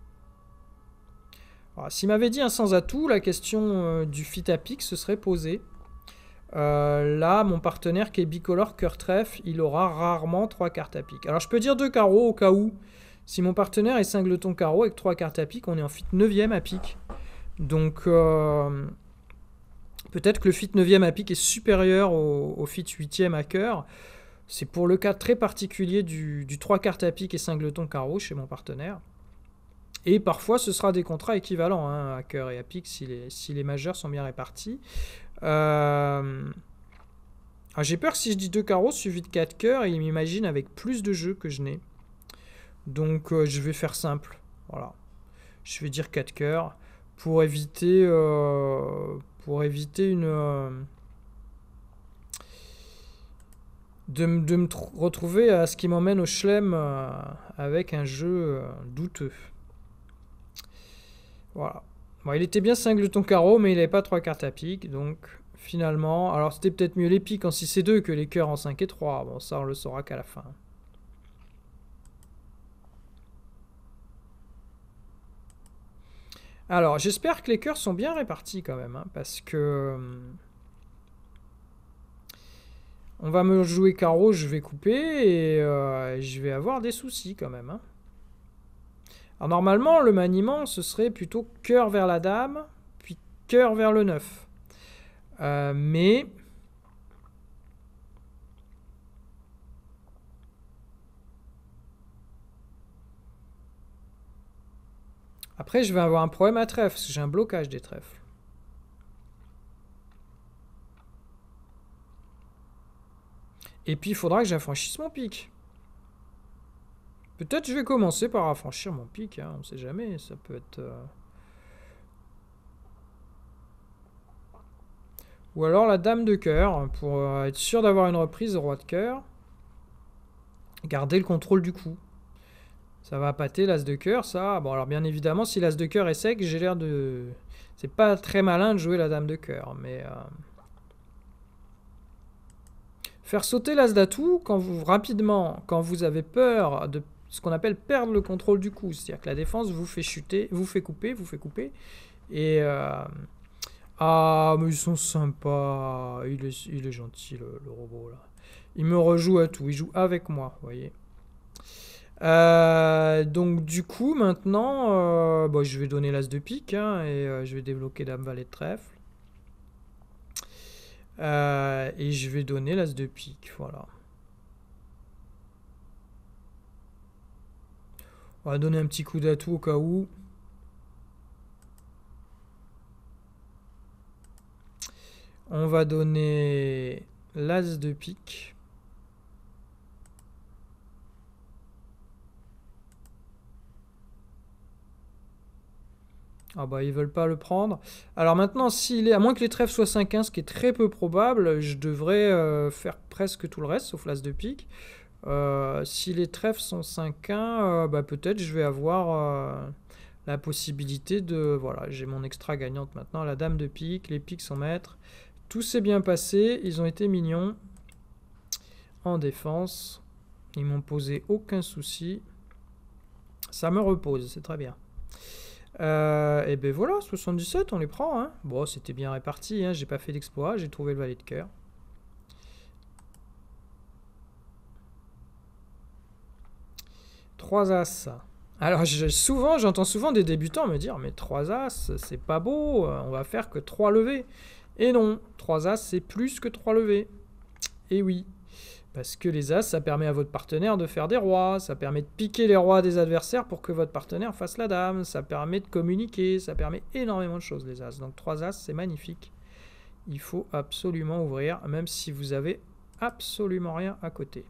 S'il m'avait dit un sans atout, la question euh, du fit à pique se serait posée. Euh, là, mon partenaire qui est bicolore cœur trèfle, il aura rarement trois cartes à pique. Alors je peux dire deux carreaux au cas où. Si mon partenaire est singleton carreau avec trois cartes à pique, on est en fit neuvième à pique. Donc euh, peut-être que le fit neuvième à pique est supérieur au, au fit huitième à cœur. C'est pour le cas très particulier du, du trois cartes à pique et singleton carreau chez mon partenaire. Et parfois, ce sera des contrats équivalents, hein, à cœur et à pique, si les, si les majeurs sont bien répartis. Euh, Ah, j'ai peur que si je dis deux carreaux suivi de quatre cœurs, il m'imagine avec plus de jeux que je n'ai. Donc euh, je vais faire simple. Voilà. Je vais dire quatre cœurs pour éviter, euh, pour éviter une... Euh, de, de me retrouver à ce qui m'emmène au chelem euh, avec un jeu euh, douteux. Voilà. Bon, il était bien cinq-ton carreau, mais il n'avait pas trois cartes à pique, donc finalement... Alors c'était peut-être mieux les piques en six et deux que les cœurs en cinq et trois. Bon, ça on le saura qu'à la fin. Alors, j'espère que les cœurs sont bien répartis quand même, hein, parce que... On va me jouer carreau, je vais couper, et euh, je vais avoir des soucis quand même. Hein. Alors normalement, le maniement, ce serait plutôt cœur vers la dame, puis cœur vers le neuf. Euh, mais... Après, je vais avoir un problème à trèfle, parce que j'ai un blocage des trèfles. Et puis, il faudra que j'affranchisse mon pic. Peut-être je vais commencer par affranchir mon pic, hein, on ne sait jamais, ça peut être... Euh... Ou alors la dame de cœur, pour euh, être sûr d'avoir une reprise au roi de cœur. Garder le contrôle du coup. Ça va pâter l'as de cœur, ça. Bon, alors bien évidemment, si l'as de cœur est sec, j'ai l'air de... C'est pas très malin de jouer la dame de cœur, mais... Euh... Faire sauter l'as d'atout, quand vous, rapidement, quand vous avez peur de ce qu'on appelle perdre le contrôle du coup. C'est-à-dire que la défense vous fait chuter, vous fait couper, vous fait couper. Et... Euh... Ah, mais ils sont sympas. Il est, il est gentil, le, le robot, là. Il me rejoue à tout. Il joue avec moi, vous voyez. Euh, donc du coup maintenant euh, bon, je vais donner l'as de pique hein, et euh, je vais débloquer dame valet de trèfle euh, et je vais donner l'as de pique. Voilà, on va donner un petit coup d'atout au cas où. On va donner l'as de pique. Ah bah ils veulent pas le prendre. Alors maintenant, s'il est, à moins que les trèfles soient cinq un, ce qui est très peu probable, je devrais euh, faire presque tout le reste, sauf l'as de pique. Euh, si les trèfles sont cinq un, euh, bah peut-être je vais avoir euh, la possibilité de... Voilà, j'ai mon extra gagnante maintenant, la dame de pique, les piques sont maîtres. Tout s'est bien passé, ils ont été mignons. En défense, ils m'ont posé aucun souci. Ça me repose, c'est très bien. Euh, et ben voilà, soixante-dix-sept, on les prend. Hein. Bon, c'était bien réparti, hein, j'ai pas fait d'exploit, j'ai trouvé le valet de cœur. trois as. Alors, je, souvent, j'entends souvent des débutants me dire, mais trois as, c'est pas beau, on va faire que trois levées. Et non, trois as, c'est plus que trois levées. Et oui. Parce que les as, ça permet à votre partenaire de faire des rois, ça permet de piquer les rois des adversaires pour que votre partenaire fasse la dame, ça permet de communiquer, ça permet énormément de choses les as. Donc trois as, c'est magnifique. Il faut absolument ouvrir, même si vous avez absolument rien à côté.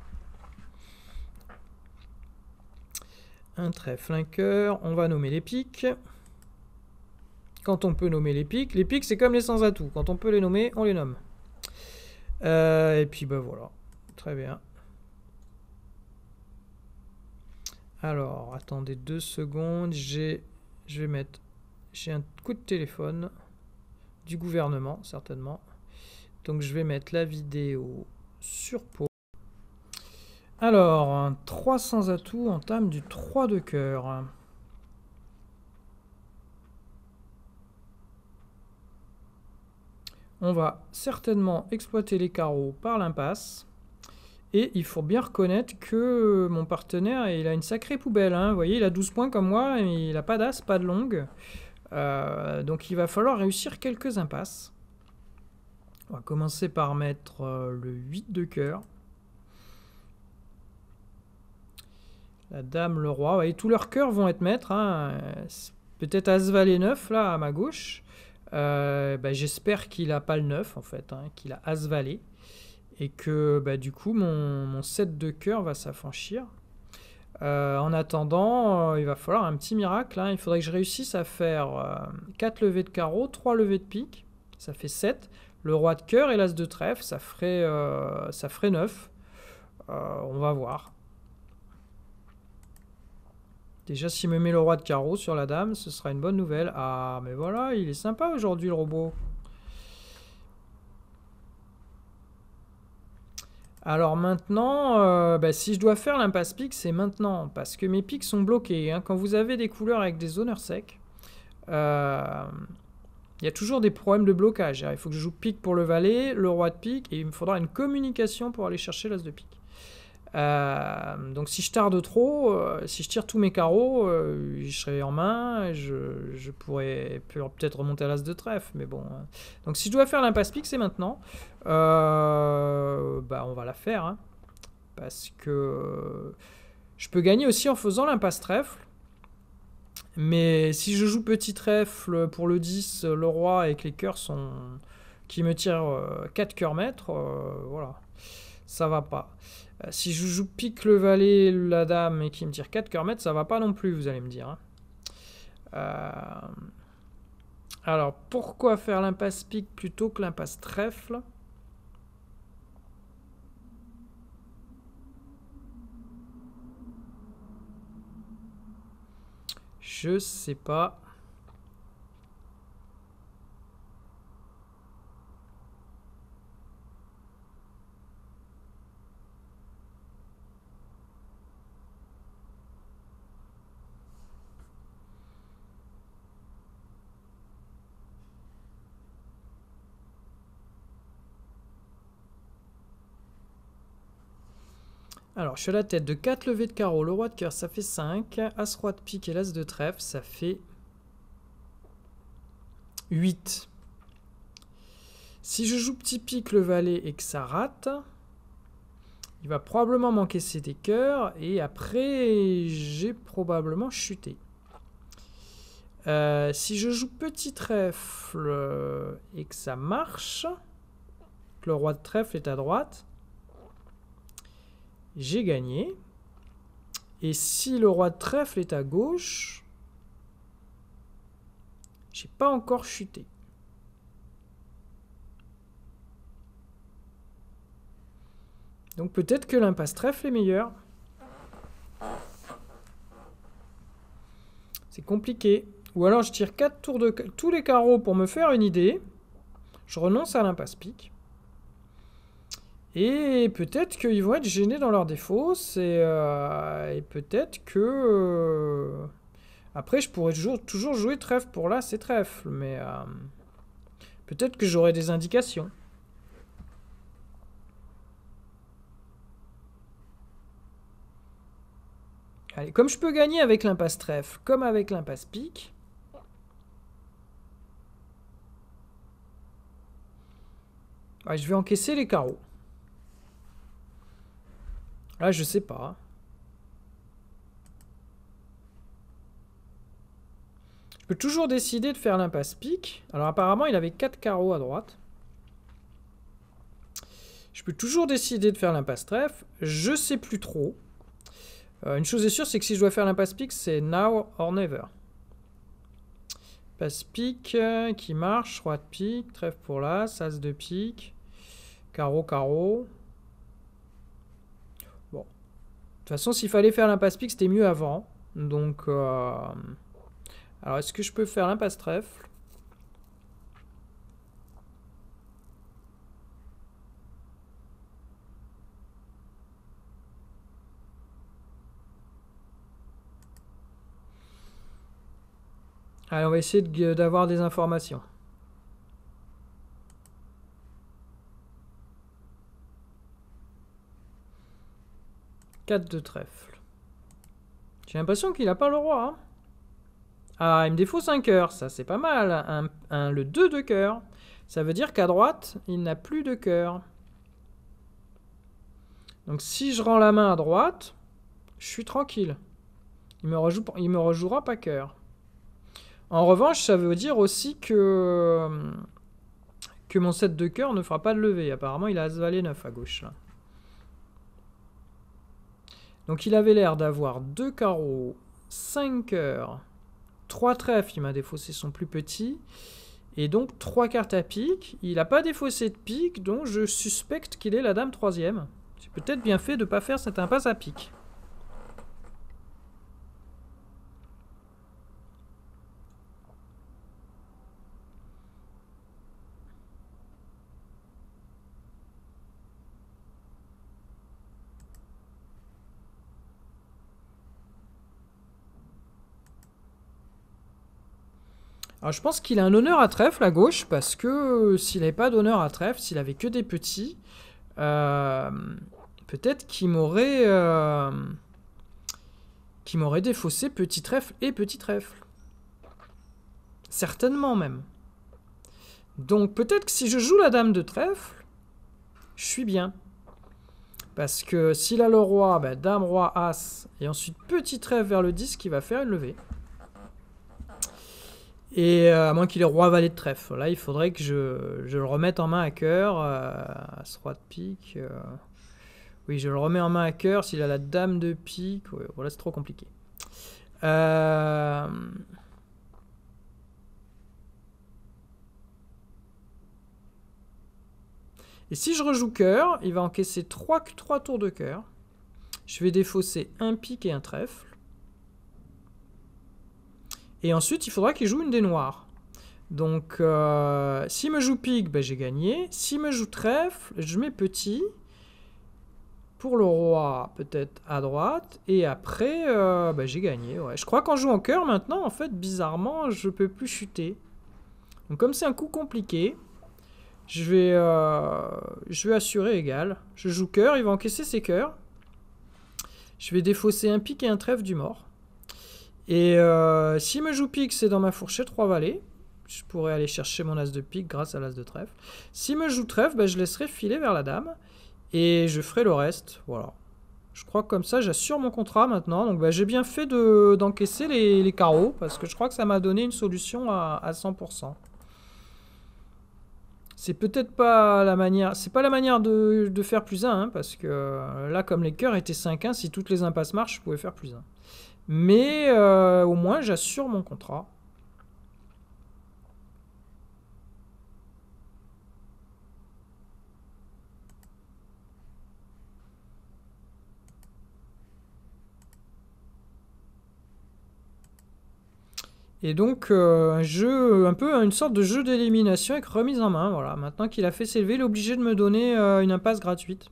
Un trèfle, un cœur, on va nommer les piques. Quand on peut nommer les piques, les piques c'est comme les sans-atouts, quand on peut les nommer, on les nomme. Euh, et puis ben voilà. Très bien. Alors, attendez deux secondes. J'ai, je vais mettre, j'ai un coup de téléphone du gouvernement, certainement. Donc, je vais mettre la vidéo sur pause. Alors, un trois cents atouts entame du trois de cœur. On va certainement exploiter les carreaux par l'impasse. Et il faut bien reconnaître que mon partenaire, il a une sacrée poubelle. Hein. Vous voyez, il a douze points comme moi, et il n'a pas d'as, pas de longue. Euh, donc il va falloir réussir quelques impasses. On va commencer par mettre euh, le huit de cœur. La dame, le roi. Vous voyez, tous leurs cœurs vont être maîtres. Hein. Peut-être as valet neuf, là, à ma gauche. Euh, ben, j'espère qu'il n'a pas le neuf, en fait, hein, qu'il a as valet. Et que bah, du coup, mon, mon sept de cœur va s'affranchir. Euh, en attendant, euh, il va falloir un petit miracle. Hein. Il faudrait que je réussisse à faire euh, quatre levées de carreau, trois levées de pique. Ça fait sept. Le roi de cœur et l'as de trèfle, ça ferait, euh, ça ferait neuf. Euh, on va voir. Déjà, s'il me met le roi de carreau sur la dame, ce sera une bonne nouvelle. Ah, mais voilà, il est sympa aujourd'hui, le robot. Alors maintenant, euh, bah, si je dois faire l'impasse pique, c'est maintenant. Parce que mes piques sont bloquées. Hein. Quand vous avez des couleurs avec des honneurs secs, euh, il y a toujours des problèmes de blocage. Il faut que je joue pique pour le valet, le roi de pique, et il me faudra une communication pour aller chercher l'as de pique. Euh, donc si je tarde trop, euh, si je tire tous mes carreaux, euh, je serai en main, et je, je pourrais peut-être remonter à l'as de trèfle, mais bon. Hein. Donc si je dois faire l'impasse pique, c'est maintenant. Euh, bah on va la faire, hein, parce que je peux gagner aussi en faisant l'impasse trèfle. Mais si je joue petit trèfle pour le dix, le roi et que les cœurs sont qui me tirent euh, quatre cœurs maîtres, euh, voilà, ça va pas. Euh, si je joue pique le valet, la dame et qui me tire quatre cœurs maîtres, ça va pas non plus, vous allez me dire. Hein. Euh... Alors, pourquoi faire l'impasse pique plutôt que l'impasse trèfle? Je sais pas. Alors, je suis à la tête de quatre levées de carreau. Le roi de cœur, ça fait cinq. As, roi de pique et l'as de trèfle, ça fait huit. Si je joue petit pique le valet et que ça rate, il va probablement m'encaisser des cœurs. Et après, j'ai probablement chuté. Euh, si je joue petit trèfle et que ça marche, que le roi de trèfle est à droite, j'ai gagné. Et si le roi de trèfle est à gauche, j'ai pas encore chuté. Donc peut-être que l'impasse trèfle est meilleure. C'est compliqué. Ou alors je tire quatre tours de tous les carreaux pour me faire une idée. Je renonce à l'impasse pique. Et peut-être qu'ils vont être gênés dans leurs défauts. Euh, et peut-être que... Euh, après, je pourrais toujours, toujours jouer trèfle pour là, c'est trèfle. Mais euh, peut-être que j'aurai des indications. Allez, comme je peux gagner avec l'impasse trèfle, comme avec l'impasse pique... Ouais, je vais encaisser les carreaux. Là, je sais pas. Je peux toujours décider de faire l'impasse pique. Alors apparemment, il avait quatre carreaux à droite. Je peux toujours décider de faire l'impasse trèfle. Je sais plus trop. Euh, une chose est sûre, c'est que si je dois faire l'impasse pique, c'est now or never. Passe pique euh, qui marche, roi de pique, trèfle pour l'as, as de pique, carreau, carreau. Bon. De toute façon, s'il fallait faire l'impasse pique, c'était mieux avant. Donc, euh... alors, est-ce que je peux faire l'impasse trèfle? Allez, on va essayer d'avoir des informations. quatre de trèfle. J'ai l'impression qu'il n'a pas le roi. Hein. Ah, il me défaut cinq cœurs. Ça, c'est pas mal. Un, un, le deux de cœur. Ça veut dire qu'à droite, il n'a plus de cœur. Donc, si je rends la main à droite, je suis tranquille. Il me, rejoue, il me rejouera pas cœur. En revanche, ça veut dire aussi que, que mon sept de cœur ne fera pas de levée. Apparemment, il a As Valet neuf à gauche, là. Donc, il avait l'air d'avoir deux carreaux, cinq cœurs, trois trèfles. Il m'a défaussé son plus petit. Et donc, trois cartes à pique. Il n'a pas défaussé de pique, donc je suspecte qu'il est la dame troisième. C'est peut-être bien fait de ne pas faire cette impasse à pique. Alors je pense qu'il a un honneur à trèfle à gauche, parce que s'il n'avait pas d'honneur à trèfle, s'il avait que des petits, euh, peut-être qu'il m'aurait euh, qu'il m'aurait défaussé petit trèfle et petit trèfle. Certainement même. Donc peut-être que si je joue la dame de trèfle, je suis bien. Parce que s'il a le roi, ben, dame, roi, as, et ensuite petit trèfle vers le dix qui va faire une levée. Et euh, à moins qu'il ait roi valet de trèfle. Là, il faudrait que je, je le remette en main à cœur. Euh, As roi de pique. Euh... Oui, je le remets en main à cœur. S'il a la dame de pique. Ouais, voilà, c'est trop compliqué. Euh... Et si je rejoue cœur, il va encaisser trois tours de cœur. Je vais défausser un pique et un trèfle. Et ensuite, il faudra qu'il joue une des noires. Donc, euh, s'il me joue pique, ben, j'ai gagné. S'il me joue trèfle, je mets petit. Pour le roi, peut-être à droite. Et après, euh, ben, j'ai gagné. Ouais. Je crois qu'en jouant cœur, maintenant, en fait, bizarrement, je peux plus chuter. Donc, comme c'est un coup compliqué, je vais, euh, je vais assurer égal. Je joue cœur, il va encaisser ses cœurs. Je vais défausser un pique et un trèfle du mort. Et euh, s'il me joue pique, c'est dans ma fourchette roi valet. Je pourrais aller chercher mon as de pique grâce à l'as de trèfle. S'il me joue trèfle, ben, je laisserai filer vers la dame. Et je ferai le reste. Voilà. Je crois que comme ça, j'assure mon contrat maintenant. Donc ben, j'ai bien fait de, d'encaisser les, les carreaux. Parce que je crois que ça m'a donné une solution à, à cent pour cent. C'est peut-être pas la manière... C'est pas la manière de, de faire plus un. Hein, parce que là, comme les cœurs étaient cinq un, si toutes les impasses marchent, je pouvais faire plus un. Mais euh, au moins, j'assure mon contrat. Et donc, euh, un jeu, un peu une sorte de jeu d'élimination avec remise en main. Voilà. Maintenant qu'il a fait s'élever, il est obligé de me donner euh, une impasse gratuite.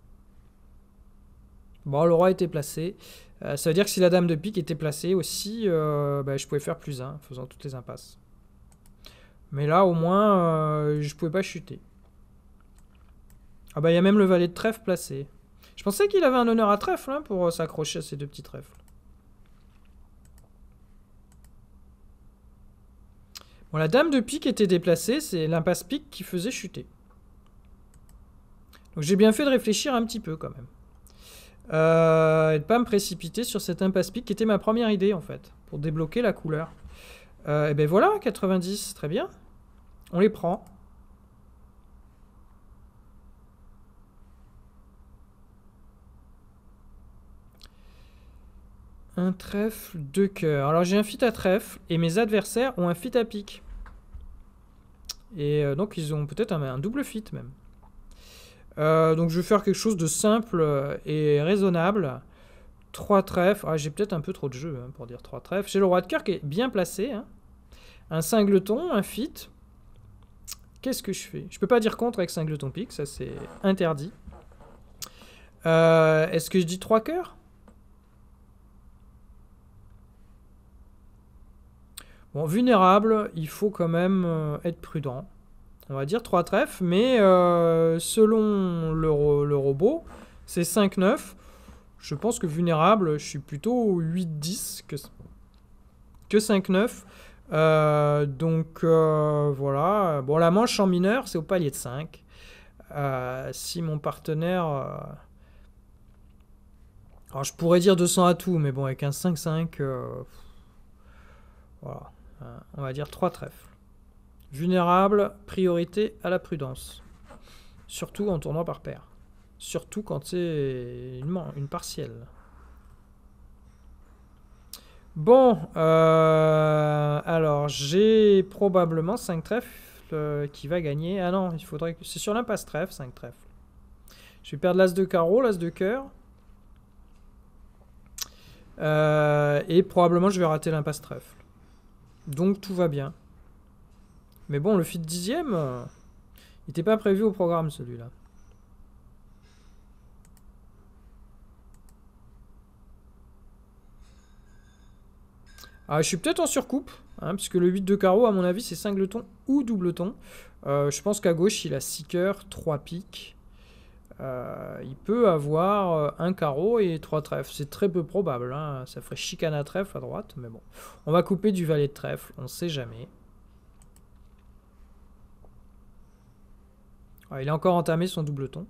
Bon, le roi était placé. Euh, ça veut dire que si la dame de pique était placée aussi, euh, bah, je pouvais faire plus un, en faisant toutes les impasses. Mais là, au moins, euh, je pouvais pas chuter. Ah bah, il y a même le valet de trèfle placé. Je pensais qu'il avait un honneur à trèfle hein, pour euh, s'accrocher à ces deux petits trèfles. Bon, la dame de pique était déplacée, c'est l'impasse pique qui faisait chuter. Donc j'ai bien fait de réfléchir un petit peu quand même. Euh, et de pas me précipiter sur cette impasse pique qui était ma première idée en fait, pour débloquer la couleur. Euh, et ben voilà, quatre-vingt-dix, très bien. On les prend. Un trèfle, deux cœurs. Alors j'ai un fit à trèfle et mes adversaires ont un fit à pique. Et euh, donc ils ont peut-être un, un double fit même. Euh, donc je vais faire quelque chose de simple et raisonnable. trois trèfles. Ah, j'ai peut-être un peu trop de jeu hein, pour dire trois trèfles. J'ai le roi de cœur qui est bien placé. Hein. Un cingleton, un fit. Qu'est-ce que je fais? Je peux pas dire contre avec cingleton pique, ça c'est interdit. Euh, Est-ce que je dis trois cœurs? Bon, vulnérable, il faut quand même euh, être prudent. On va dire trois trèfles, mais euh, selon le, ro le robot, c'est cinq neuf. Je pense que vulnérable, je suis plutôt huit dix que, que cinq neuf. Euh, donc euh, voilà. Bon, la manche en mineur, c'est au palier de cinq. Euh, si mon partenaire... Euh... Alors je pourrais dire deux cents atouts, mais bon, avec un cinq cinq... Euh... Voilà. On va dire trois trèfles. Vulnérable, priorité à la prudence. Surtout en tournant par paire. Surtout quand c'est une, une partielle. Bon, euh, alors j'ai probablement cinq trèfles euh, qui va gagner. Ah non, il faudrait que... C'est sur l'impasse trèfle, cinq trèfles. Je vais perdre l'as de carreau, l'as de cœur. Euh, et probablement je vais rater l'impasse trèfle. Donc tout va bien. Mais bon, le feat dixième, euh, il n'était pas prévu au programme celui-là. Ah, je suis peut-être en surcoupe, hein, puisque le huit de carreau, à mon avis, c'est singleton ou doubleton. Euh, je pense qu'à gauche, il a six cœurs, trois piques. Euh, il peut avoir un carreau et trois trèfles. C'est très peu probable. Hein. Ça ferait chicane à trèfle à droite, mais bon. On va couper du valet de trèfle, on ne sait jamais. Ah, il a encore entamé son doubleton.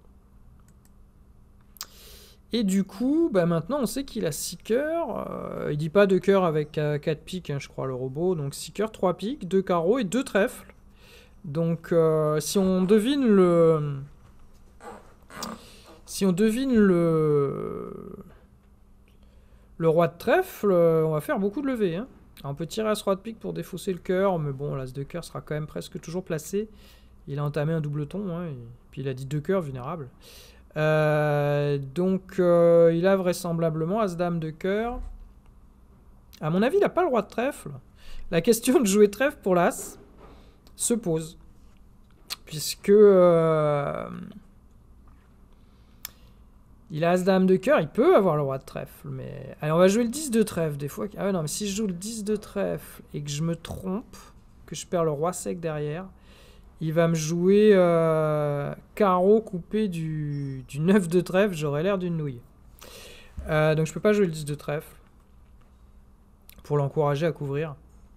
Et du coup, bah maintenant on sait qu'il a six cœurs. Euh, il dit pas deux cœurs avec euh, quatre piques, hein, je crois, le robot. Donc six cœurs, trois piques, deux carreaux et deux trèfles. Donc euh, si on devine le... Si on devine le... Le roi de trèfle, on va faire beaucoup de levées. Hein. Alors on peut tirer à ce roi de pique pour défausser le cœur, mais bon, l'as de cœur sera quand même presque toujours placé. Il a entamé un doubleton, hein, et puis il a dit deux cœurs vulnérables. Euh, donc euh, il a vraisemblablement As-Dame de cœur. À mon avis, il n'a pas le roi de trèfle. La question de jouer trèfle pour l'As se pose. Puisque euh, il a As-Dame de cœur, il peut avoir le roi de trèfle. Mais... Allez, on va jouer le dix de trèfle des fois. Ah ouais, non, mais si je joue le dix de trèfle et que je me trompe, que je perds le roi sec derrière, il va me jouer euh, carreau coupé du, du neuf de trèfle, j'aurais l'air d'une nouille. Euh, donc je peux pas jouer le dix de trèfle pour l'encourager à couvrir.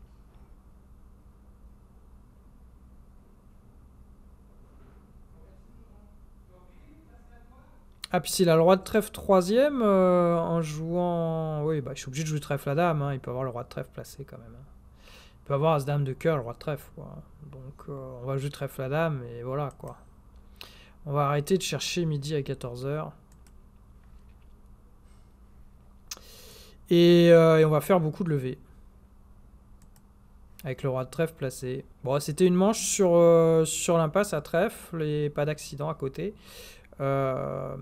Ah, puis s'il a le roi de trèfle troisième, euh, en jouant... Oui, bah, je suis obligé de jouer trèfle à dame, hein. Il peut avoir le roi de trèfle placé quand même. Hein. Il peut avoir As-Dame de cœur, le roi de trèfle, quoi. Donc euh, on va jouer trèfle à dame, et voilà, quoi. On va arrêter de chercher midi à quatorze heures. Et, euh, et on va faire beaucoup de levées. Avec le roi de trèfle placé. Bon, c'était une manche sur, euh, sur l'impasse à trèfle et pas d'accident à côté. Euh...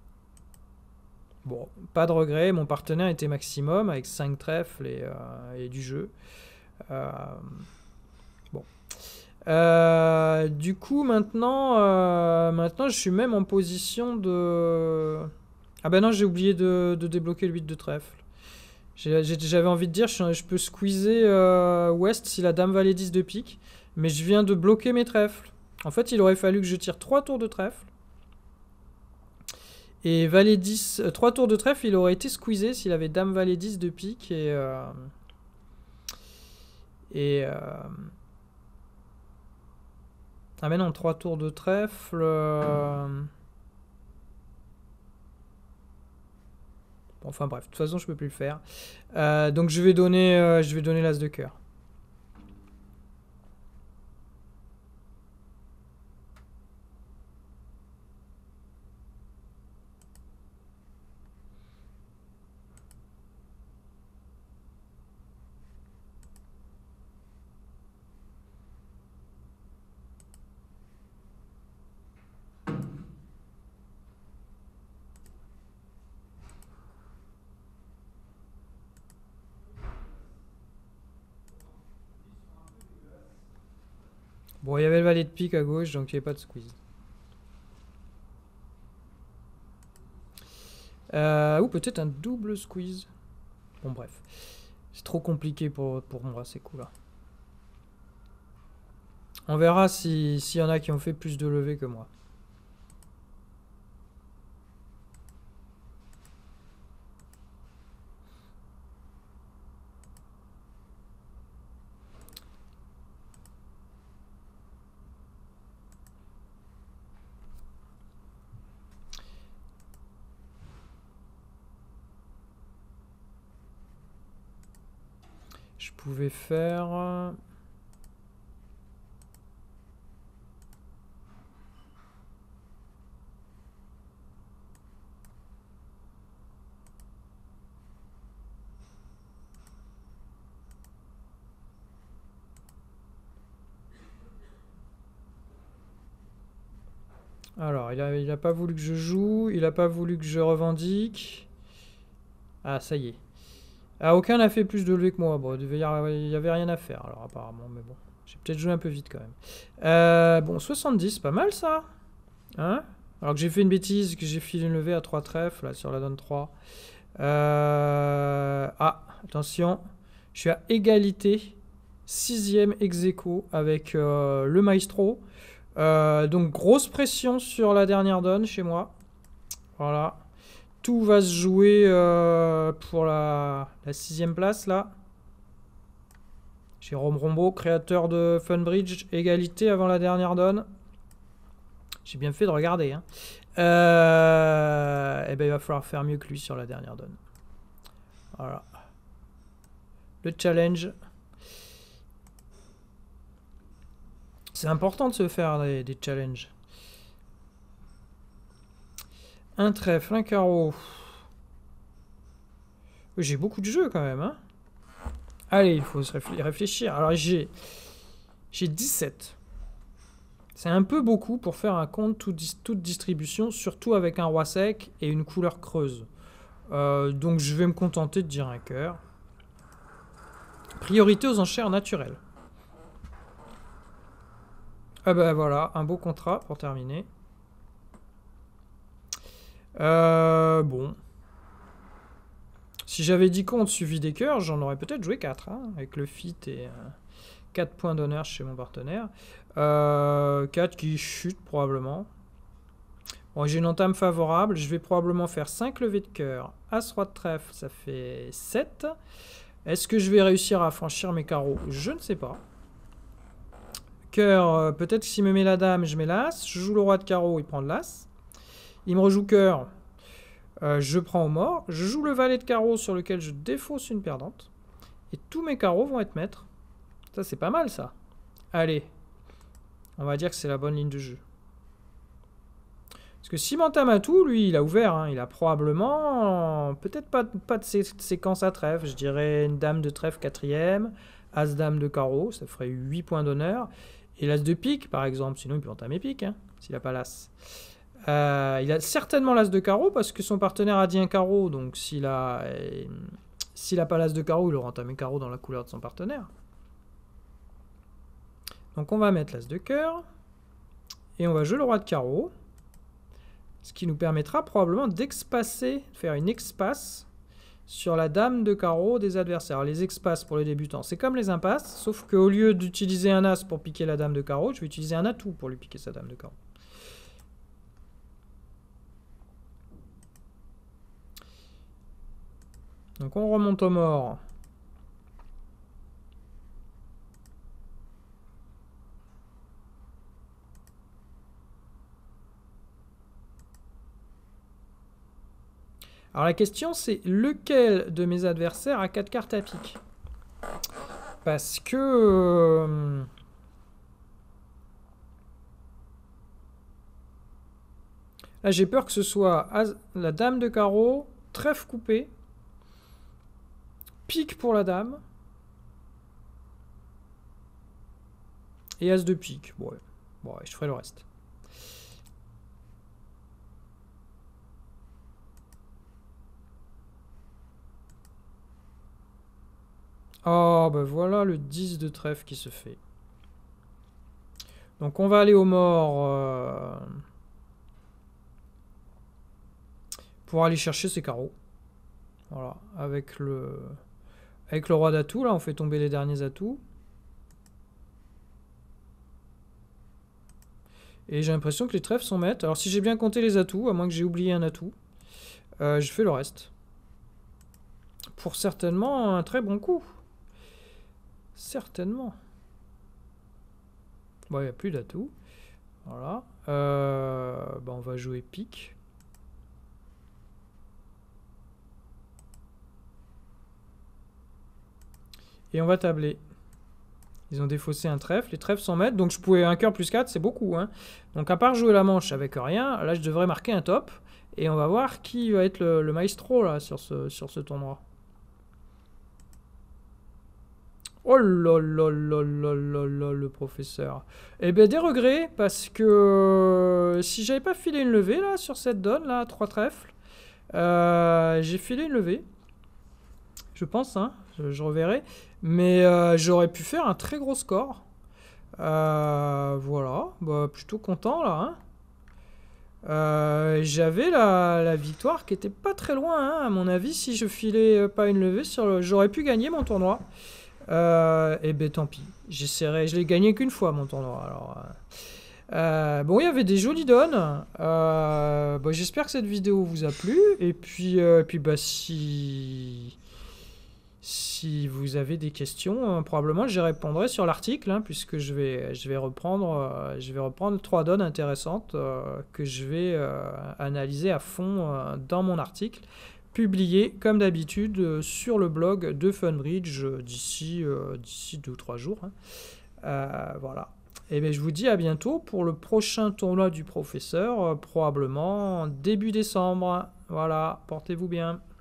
Bon, pas de regret. Mon partenaire était maximum avec cinq trèfles et, euh, et du jeu. Euh... Bon. Euh, du coup, maintenant, euh, maintenant, je suis même en position de... Ah ben non, j'ai oublié de, de débloquer le huit de trèfle. J'avais envie de dire, je, je peux squeezer euh, Ouest si la dame valet dix de pique, mais je viens de bloquer mes trèfles. En fait, il aurait fallu que je tire trois tours de trèfle. Et valet dix, euh, trois tours de trèfle, il aurait été squeezé s'il avait dame valet dix de pique et... Euh, et... Euh, ah mais non, trois tours de trèfle... Euh, Bon, enfin bref, de toute façon je peux plus le faire. Euh, donc je vais donner, euh, je vais donner l'as de cœur. Bon, il y avait le valet de pique à gauche, donc il n'y avait pas de squeeze. Euh, ou peut-être un double squeeze. Bon, bref. C'est trop compliqué pour, pour moi, ces coups-là. On verra s'il si y en a qui ont fait plus de levées que moi. Je pouvais faire... Alors, il a, il a pas voulu que je joue, il a pas voulu que je revendique. Ah, ça y est. Ah, aucun n'a fait plus de levée que moi. Bon, il y avait rien à faire, alors apparemment, mais bon. J'ai peut-être joué un peu vite quand même. Euh, bon, soixante-dix, pas mal ça. Hein? Alors que j'ai fait une bêtise, que j'ai filé une levée à trois trèfles, là, sur la donne trois. Euh... Ah, attention. Je suis à égalité. Sixième ex aequo avec euh, le maestro. Euh, donc, grosse pression sur la dernière donne chez moi. Voilà. Tout va se jouer euh, pour la, la sixième place, là. Jérôme Rombaud, créateur de Funbridge, égalité avant la dernière donne. J'ai bien fait de regarder. Hein. Euh, et ben, il va falloir faire mieux que lui sur la dernière donne. Voilà. Le challenge. C'est important de se faire des, des challenges. Un trèfle, un carreau. J'ai beaucoup de jeux quand même. Hein. Allez, il faut se réfléchir. Alors j'ai j'ai dix-sept. C'est un peu beaucoup pour faire un compte tout, toute distribution, surtout avec un roi sec et une couleur creuse. Euh, donc je vais me contenter de dire un cœur. Priorité aux enchères naturelles. Ah ben voilà, un beau contrat pour terminer. Euh, bon. Si j'avais dit compte suivi des cœurs, j'en aurais peut-être joué quatre, hein, avec le fit et euh, quatre points d'honneur chez mon partenaire. Euh, quatre qui chute probablement. Bon, j'ai une entame favorable, je vais probablement faire cinq levées de cœur. As roi de trèfle, ça fait sept. Est-ce que je vais réussir à franchir mes carreaux? Je ne sais pas. Cœur, euh, peut-être que s'il me met la dame, je mets l'as. Je joue le roi de carreau, il prend de l'as. Il me rejoue cœur. Euh, je prends au mort, je joue le valet de carreau sur lequel je défausse une perdante. Et tous mes carreaux vont être maîtres. Ça, c'est pas mal, ça. Allez. On va dire que c'est la bonne ligne de jeu. Parce que si Mantamatou, lui, il a ouvert. Hein, il a probablement... Peut-être pas, pas de sé séquence à trèfle. Je dirais une dame de trèfle quatrième. As-dame de carreau. Ça ferait huit points d'honneur. Et l'as de pique, par exemple. Sinon, il peut entamer pique. Hein, s'il n'a pas l'as. Euh, il a certainement l'as de carreau parce que son partenaire a dit un carreau. Donc s'il a, euh, s'il a pas l'as de carreau, il aura entamé carreau dans la couleur de son partenaire. Donc on va mettre l'as de cœur. Et on va jouer le roi de carreau. Ce qui nous permettra probablement d'expacer, de faire une expasse sur la dame de carreau des adversaires. Alors, les expasses pour les débutants, c'est comme les impasses. Sauf qu'au lieu d'utiliser un as pour piquer la dame de carreau, je vais utiliser un atout pour lui piquer sa dame de carreau. Donc on remonte au mort. Alors la question c'est lequel de mes adversaires a quatre cartes à pique? Parce que... Euh, là j'ai peur que ce soit as, la dame de carreau, trèfle coupé, pique pour la dame, et as de pique. Bon, ouais. Bon ouais, je ferai le reste. Oh, ben voilà le dix de trèfle qui se fait. Donc on va aller au mort euh, pour aller chercher ses carreaux. Voilà, avec le, avec le roi d'atout, là on fait tomber les derniers atouts. Et j'ai l'impression que les trèfles sont maîtres. Alors si j'ai bien compté les atouts, à moins que j'ai oublié un atout, euh, je fais le reste. Pour certainement un très bon coup. Certainement. Bon, il n'y a plus d'atout. Voilà. Euh, bah, on va jouer pique. Et on va tabler. Ils ont défaussé un trèfle. Les trèfles sont maîtres. Donc je pouvais un cœur plus quatre, c'est beaucoup. Hein. Donc à part jouer la manche avec rien, là je devrais marquer un top. Et on va voir qui va être le, le maestro là, sur ce, sur ce tournoi. Oh là là là là là là, le professeur. Eh ben des regrets, parce que euh, si j'avais pas filé une levée là sur cette donne là, trois trèfles, euh, j'ai filé une levée, je pense, hein, je, je reverrai, mais euh, j'aurais pu faire un très gros score. Euh, voilà, bah, plutôt content là, hein. Euh, j'avais la, la victoire qui était pas très loin, hein, à mon avis. Si je filais euh, pas une levée, sur le- j'aurais pu gagner mon tournoi. Euh, et ben tant pis, j'essaierai. Je l'ai gagné qu'une fois mon tournoi. Alors, euh, euh, bon, il y avait des jolies donnes. Euh, bah, j'espère que cette vidéo vous a plu. Et puis, euh, et puis bah si si vous avez des questions, euh, probablement j'y répondrai sur l'article, hein, puisque je vais, je vais reprendre, euh, je vais reprendre trois donnes intéressantes euh, que je vais euh, analyser à fond euh, dans mon article, publié comme d'habitude euh, sur le blog de Funbridge euh, d'ici euh, d'ici deux ou trois jours, hein. Euh, voilà. Et bien je vous dis à bientôt pour le prochain tournoi du professeur, euh, probablement début décembre. Voilà, portez-vous bien.